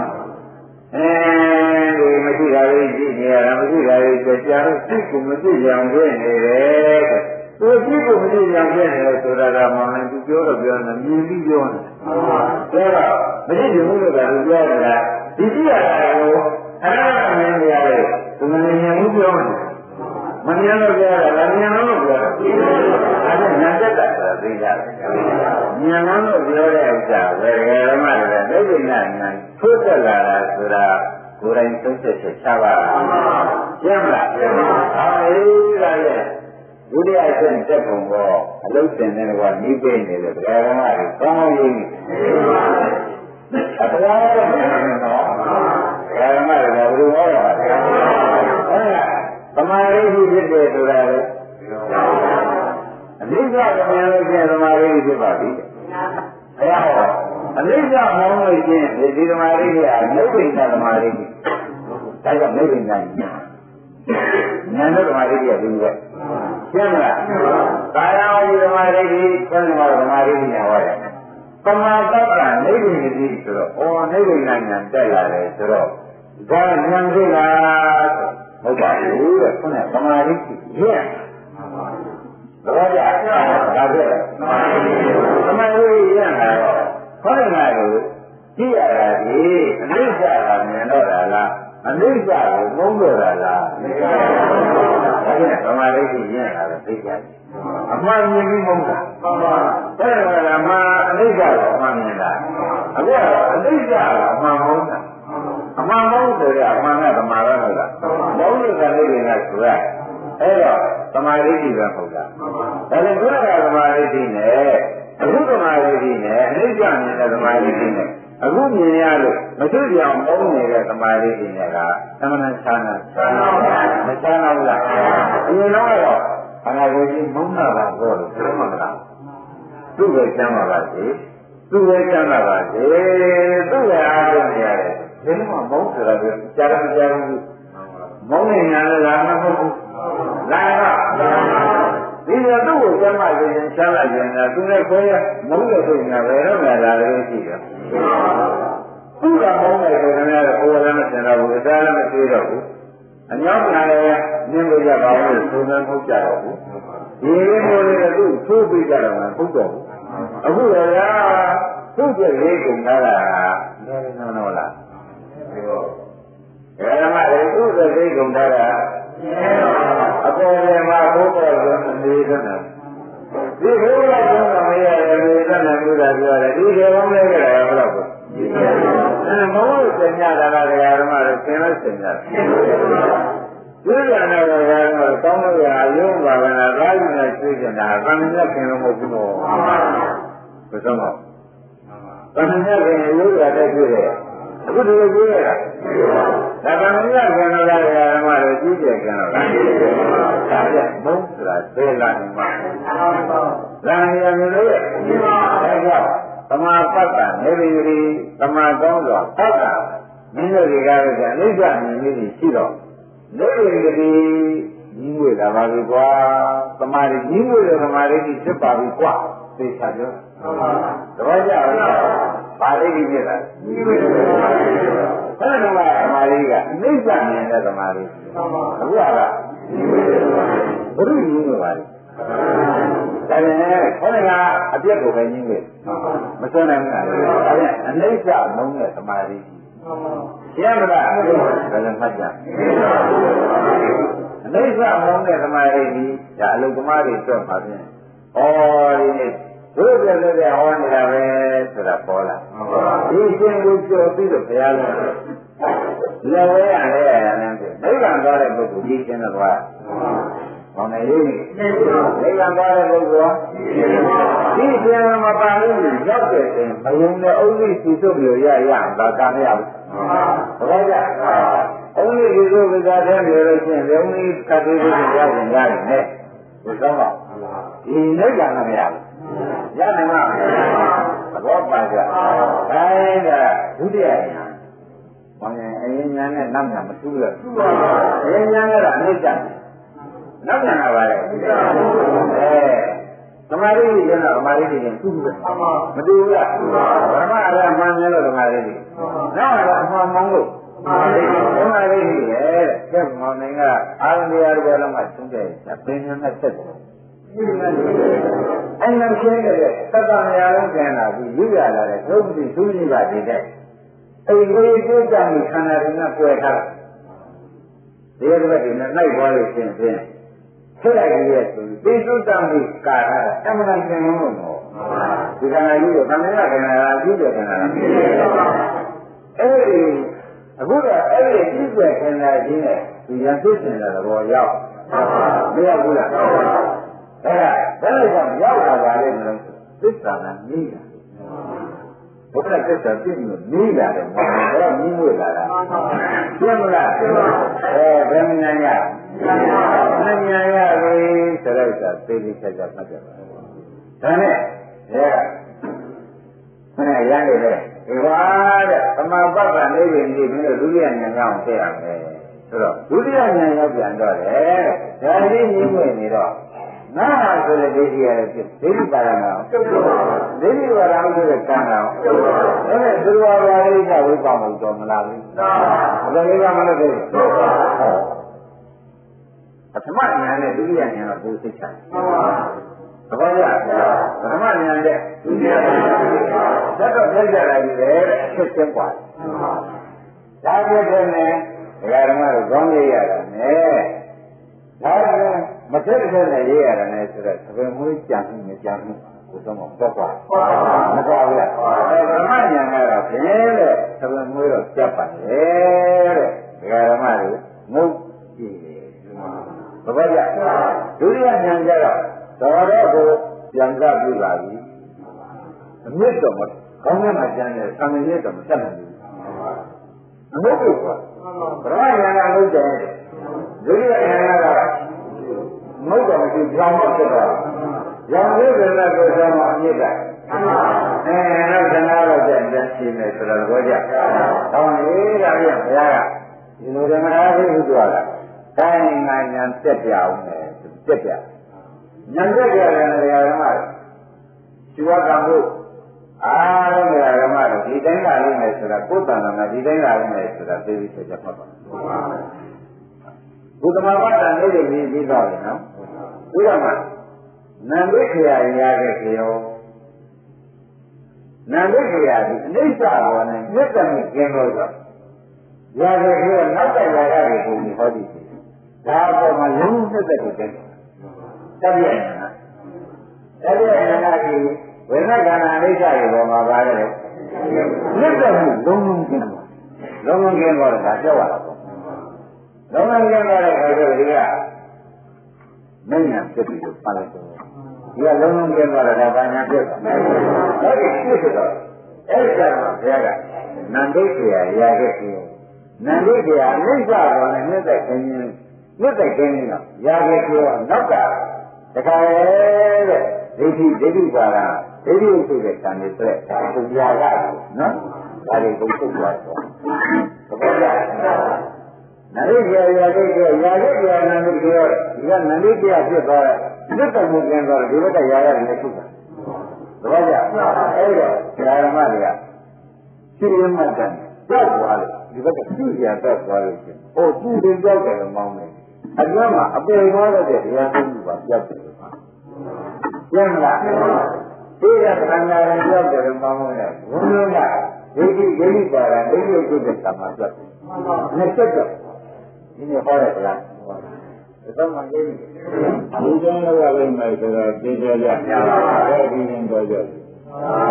ဒီမရှိတာလေးကြည့်နေရတာမရှိတာလေးကြကြားလို့စိတ်ကိုမသိကြအောင်ဖြစ်နေတယ်သူစိတ်ကိုမသိကြအောင်ဖြစ်နေလို့ဆိုတာကမှန်သူပြောတော့ပြောနေမြင်ပြီးပြောနေဒါတော့မရှိဘူးလို့ကသူပြောတာဒီကြည့်ရတာကိုအဲ့ဒါမြင်ရတယ်သူမမြင်ဘူးပြောတယ်မမြင်လို့ပြောတာလည်းမြင်လို့ပြောတာအဲ့ဒါညာတက်တာဆိုတာသိကြတယ်မြင်လို့ပြောတဲ့ဥစ္စာပဲဓမ္မတွေဒိဋ္ဌိနာညာထိုးတက်လာတာဆိုတာကိုယ်တိုင်သုံးချက်ချက်ချပါရှင်းမလားအဲဒီကလည်းဒုတိယဆင့်တက်ပုံတော့အလုံးစင်တဲ့ကွာနှီးပိနေတယ်ဓမ္မတွေကောင်းကောင်းရင်းအတရားတော့မမြင်တော့ဓမ္မတွေကဘယ်လိုဟောရမှာလဲသမာဓိဖြစ်တယ်ဆိုတာလေအနိစ္စကမြင်လို့ရှိရင်သမာဓိဖြစ်ပါပြီဘုရားဟောအနိစ္စမောင်းလို့ရှိရင်ဒီသမာဓိကအနိဗ္ဗာန်သမာဓိဒါကြောင့်နိဗ္ဗာန်ဉာဏ်နဲ့သမာဓိကဒီလိုပဲရှင်းမလားကာယဝိသမာဓိကိုသမာဓိညာဟောတယ်သမာတ္တနိဗ္ဗာန်ကြီးဆိုတော့နိဗ္ဗာန်ဉာဏ်တက်လာတယ်ဆိုတော့ဒါဉာဏ်ဖြစ်လာဟုတ်ပါဘူးတဲ့ခုနကသမာဓိကြီးရဲ့တော့ကြာဒါပြည့်သမာဓိရဲ့လာတော့ခေါင်းငါကိုကြည့်ရတာဒီအနိစ္စကမြင်တော့တာလားအနိစ္စကိုမုန်းတော့တာလားဒါဖြင့်သမာဓိကြီးရဲ့လာတော့သိကြတယ်အမှန်မြင်ပြီးမုန်းတာတဲ့ကမှအနိစ္စကိုအမှန်မြင်တာအခုကအနိစ္စကိုအမှန်မုန်းတာအမှန်မဟုတ်ဆိုရအမှန်ကသမာဓိဟုတ်လားမဟုတ်လို့ကလေးတွေကဆိုရအဲ့တော့သမာဓိကြီးပဲဟုတ်လားဒါလည်းဘုရားသမာဓိကြီးနဲ့အခုသမာဓိကြီးနဲ့အနိစ္စမြင်တဲ့သမာဓိကြီးနဲ့အခုမြင်ရလို့မသိကြအောင်မုန်းနေတဲ့သမာဓိကြီးနဲ့ကသမဏချာနာမချာနာဘူးလားအရင်တော့ခန္ဓာကိုယ်ကြီးမုန်းတာပါတော့လို့ပြောမှာမလားသူ့ပဲကျမ်းပါပါစေသူ့ပဲကျမ်းပါပါစေသူ့ပဲအားထုတ်နေရတယ်ဒီမှာမုန်းဆိုတာကကြားရမကြားဘူးမုန်းနေညာလည်းလာမဟုတ်ဘူးလာတော့ဒီတော့သူ့ကိုကျမ်းပါစေရင်ချမ်းသာခြင်းကသူနဲ့ခွဲရမုန်းတဲ့စိတ်ကဘယ်တော့မှလာလို့ရှိတယ်သူကမုန်းတယ်ဆိုရင်လည်းဘုရားလည်းမစင်တော့ဘူးအသားလည်းမသေးတော့ဘူးအညောင်းကလည်းနင်းလို့ရပါဘူးလို့ဆိုမှမဟုတ်ကြတော့ဘူးဒီလိုမျိုးလေးကသူ့သိုးပေးကြတော့မှဟုတ်တော့ဘူးအခုလည်းသူ့ရဲ့လေးကုန်လာတာနည်းနည်းတော့လားဓမ္မလေးသူ့ရဲ့လေးကုန်လာတာအပေါ်ထဲမှာဘုရားကနေသနာဒီဘုရားကမရရနေသနာမှုကတာပြောတယ်ဒီကေကောင်းလဲကြတယ်ဘယ်တော့ကိုမဟုတ်စင်ကြတာကဓမ္မတို့သင်လို့စင်ကြတယ်ဒီကနေ့ကတော့ကောင်းလို့ရအယုံပါကနာသာယူနဲ့သိကျင်တာဗန္ဓမြတ်ခင်လို့မဟုတ်ဘူးတော့ဘယ်တော့မှဗန္ဓမြတ်ခင်ရုပ်ရတဲ့တွေ့တယ်အခုဒီလိုပြောရတာဒါဗန္ဓမြတ်ခင်လို့ဓမ္မတို့ကြီးကျယ်ခင်လို့ဒါပြမုန်းဆိုတာသေလာနေမှာလာနေရမျိုးလို့ဒါကြောင့်သမာပတ်တာနေပြီသမာကောင်းစွာပတ်တာမင်းတို့တွေကလည်းအနိစ္စမြင်နေရှိတော့နေပြီကြီးငွေလာပါပြီကွာသမာဓိကြီးငွေတဲ့သမာဓိကြီးဖြစ်ပါပြီကွာသိချပြောတော့ကြပါဠိကြီးဖြစ်တာကြီးငွေတဲ့သမာဓိဘယ်လိုလဲသမာဓိကအနိစ္စမြင်တဲ့သမာဓိအခုကကြီးငွေတဲ့သမာဓိဘုရုကြီးငွေပါလေဒါနဲ့ခေါင်းကအပြက်ကိုပဲကြီးငွေမစွမ်းနိုင်ဘူးလားဒါနဲ့အနိစ္စမုန်းတဲ့သမာဓိရမလားဘယ်လိုမှတ်ကြအနိစ္စမုန်းတဲ့သမာဓိကြီးဒါအလုသမားတွေတော့ပါပြန်ဩဒီနေ့ဘုရားပြတဲ့ဟောနေတာပဲဆိုတာပေါ်လာဒီရှင်ကိုကြော်ပြီးတော့ဘုရားလည်းလောဝဲရတယ်ရတယ်နိဗ္ဗာန်သွားတဲ့ပုဂ္ဂိုလ်ကြီးရှင်တော့သွားဟောနေရေးနိဗ္ဗာန်သွားတဲ့ပုဂ္ဂိုလ်ဒီရှင်မပါလို့ရောက်တဲ့ချိန်မယုံတဲ့အုပ်ကြီးစီစုပ်လို့ရရတာကမရဘူးဟုတ်ကြအုံးလေးဒီလိုကစားတဲ့မျိုးလို့ရှိရင်အုံးလေးကတ်သေးသေးရောက်ရင်ရတယ်နဲ့ဘယ်တော့မှဒီနိဗ္ဗာန်မရဘူးရနိုင်မှာသဘောပါကြဒါကဒုတိယဉာဏ်ဘာလဲအရင်ဉာဏ်နဲ့နောက်ဉာဏ်မတူဘူးလားအရင်ဉာဏ်ကတော့အနိစ္စနောက်ဉာဏ်ကပါလေသမာဓိကျတော့သမာဓိကျရင်တူတယ်မတူဘူးလားဓမ္မအရမှန်တယ်လို့သမာဓိနောက်ကတော့အမှန်မှန်လို့ဓမ္မလေးကြီးရဲ့ကျက်မောင်နိုင်ကအာရုံတရားတွေလုံးဝသုံးကြတယ်ပင်ညာနဲ့ဆက်တယ်အဲ့လိုရှင်းကြတဲ့သတ္တမယာလုံးကျန်လာပြီးယူရလာတဲ့သုတိသုညိပါတည်တဲ့အိမ်ကြီးကိုကြံပြီးခန္ဓာတွေနဲ့ပွဲထားဒီကနေ့ဒီနဲ့လိုက်သွားလို့ရှင်းဖြင့်ဆက်လိုက်ရရဲ့ဆိုပြီးသုတ္တမိကာရအမှန်တန်လို့တော့ဒီခန္ဓာကြီးကိုသံဃာခန္ဓာအကျိုးတဲ့ခန္ဓာအဲ့ဒီအခုတော့အဲ့ဒီပြည့်စုံခန္ဓာကြီးနဲ့ဒီရန်ဖြစ်နေတဲ့သဘောရောက်မရောက်ဘူးလားအဲ့ဒါဘယ်လိုကြောင့်ရောက်လာပါလဲဆိုတော့သစ္စာကနည်းတာဘုရားသစ္စာပြည့်လို့နည်းလာတယ်ဘာလို့နည်းဝေလာတာပြည့်မလားဘယ်မှန်းရမဉာဏ်ရပြီဆိုတော့သေသေးချာချာမှတ်ကြပါဒါနဲ့ခဏရနေတယ်ဒီပါတဲ့သမာပတ်ကနေပြီးပြီးလို့ဒုတိယဉာဏ်ရောက်ထည့်ရမယ်ဆိုတော့ဒုတိယဉာဏ်ရောက်ပြန်တော့တယ်ဒါလေးကြီးဝင်နေတော့နာဟာဆိုတဲ့ဒိဋ္ဌိရတဲ့ဒိဋ္ဌိပါရဏောဒိဋ္ဌိပါရဏောဆိုတဲ့ကံတော်အဲ့ဒါသူတော်ဘာလေးကဝိပါမှုတော်မလားဘူးဘယ်လိုကမလို့လဲပထမဉာဏ်နဲ့ဒုတိယဉာဏ်ကဘုသိချာသဘောကျပထမဉာဏ်နဲ့ဒုတိယဉာဏ်သတ်တော့ပြကြလာပြီလေအဖြစ်ချင်းกว่าဒါပြတဲ့နဲ့ဒကာဓမ္မတို့ကောင်းရရတာနဲ့ဒါကမဖြစ်တဲ့နဲ့ရေးရတာနဲ့ဆိုတော့သဘင်မွေးကြံမှုမကြံမှုကိုတော့တော့กว่าမကွာဘူးလားပထမဉာဏ်ကတော့ဖြင်းတဲ့သဘင်မွေးတော့ကြက်ပါလေတဲ့ဒကာဓမ္မတို့ငုတ်ကြည့်တယ်သဘောကျဒုတိယဉာဏ်ကျတော့တော်တော့ကိုပြန်စားပြလာပြီအမြင့်တော့ကောင်းတဲ့မှာကျန်တဲ့သံမြင့်တော့မတက်နိုင်ဘူးအမှုကိုကွာပရမဉာဏ်ကလို့ကျန်တယ်ဒုတိယဉာဏ်ကတော့မဟုတ်တော့မရှိကြောင်းဖြစ်တာရောင်လေးတွေလည်းကိုကြောင်းအမြင့်ကနောက်ခဏတော့ပြန်ရှင်းမယ်ဆိုတော့သဘောကျတောင်းနေတာပြန်ဘုရားကဒီလိုဓမ္မရာသိဘူးကြွားတာတိုင်းငါညာတက်ပြအောင်မယ်တက်ပြညာတက်ပြတယ်နေရာမှာဇီဝကံမှုအားလုံးနေရာမှာဒီတိုင်းလာလိမ့်မယ်ဆိုတာကိုယ်တဏ္ဍာမှာဒီတိုင်းလာလိမ့်မယ်ဆိုတာသိပြီးချက်မှတ်ပါဘုဒ္ဓမာပတ်တန်လေးတွေပြီးသွားပြီနော်ဘုရားမှာနံပိခရာရတဲ့ခေယောနံပိခရာဒီအနိစ္စဘောနဲ့မြတ်တမိကျင်းလို့ဆိုရတဲ့ခေယောနောက်တိုင်လာတဲ့ပုံကြီးဟောဒီဒါပေါ်မှာလုံးသက်သက်ကိုတက်တယ်တပြည့်နာတပြည့်နာကဒီဝိညာဉ်ခန္ဓာအိဋ္ဌရေပေါ်မှာပါတယ်မြတ်တဲ့မှုလုံးလုံးကျင်းလုံးလုံးကျင်းတော့ဒါပြောရတာပေါ့လုံးလုံးကျင်းတော့တဲ့ခါကျတော့ဒီကမဉ္ဇဉ်ဖြစ်ပြီးတော့ပါလိုက်တယ်ဒီကလုံးလုံးကျင်းတော့ဒါဘာညာဖြစ်တယ်အဲ့ဒီဖြစ်တော့အဲ့ဒါကဘုရားကနန္ဒိတ်ဆရာရာခဲ့တယ်နန္ဒိတ်ဆရာအိဋ္ဌတော်နဲ့မြတ်တဲ့ခင်ကြီးမြတ်တဲ့ခင်ကြီးတော့ရာခဲ့ပြောနောက်ကတခါလေတဲ့ဒိဋ္ဌိပါလားဒိဋ္ဌိဥစ္စာတဲ့ကံတွေတဲ့သူရာကနော်ဒါတွေကိုထုတ်သွားတော့ဘယ်လိုလဲနန္ဒိတ်ဆရာရာခဲ့ပြောရာခဲ့ပြောနန္ဒိတ်ပြောဒီကနန္ဒိတ်ဆရာဖြစ်သွားတယ်မြတ်တဲ့မှုကျင်းသွားတယ်ဒီဘက်ကရာရတယ်လည်းထုတ်တာဘာကြအဲ့တော့ဓမ္မတွေကရှိရမှတ်တယ်ကြောက်သွားလို့ဒီဘက်ကရှိရတော့သွားလို့ရှင်ဟိုသူ့တင်ကြောက်တယ်လို့မောင်းတယ်အကျွမ်းမှာအပေသွားတဲ့တရားသုံးခုပါပြောက်တယ်လို့ပါကျင်းလားဒီကခန္ဓာရင်ပြောက်တယ်လို့မောင်းတယ်ဘုံလုံးကဒိဋ္ဌိပါတာဒိဋ္ဌိဥစ္စာကမှာပြောက်တယ်နှစ်ချက်တော့ဒီနေ့ဟောတဲ့တရားတော့မှလေးဒီကျမ်းလောက်ရလိမ့်မယ်ဆိုတော့သိကြကြအဲ့ဒီရင်တော့ကြ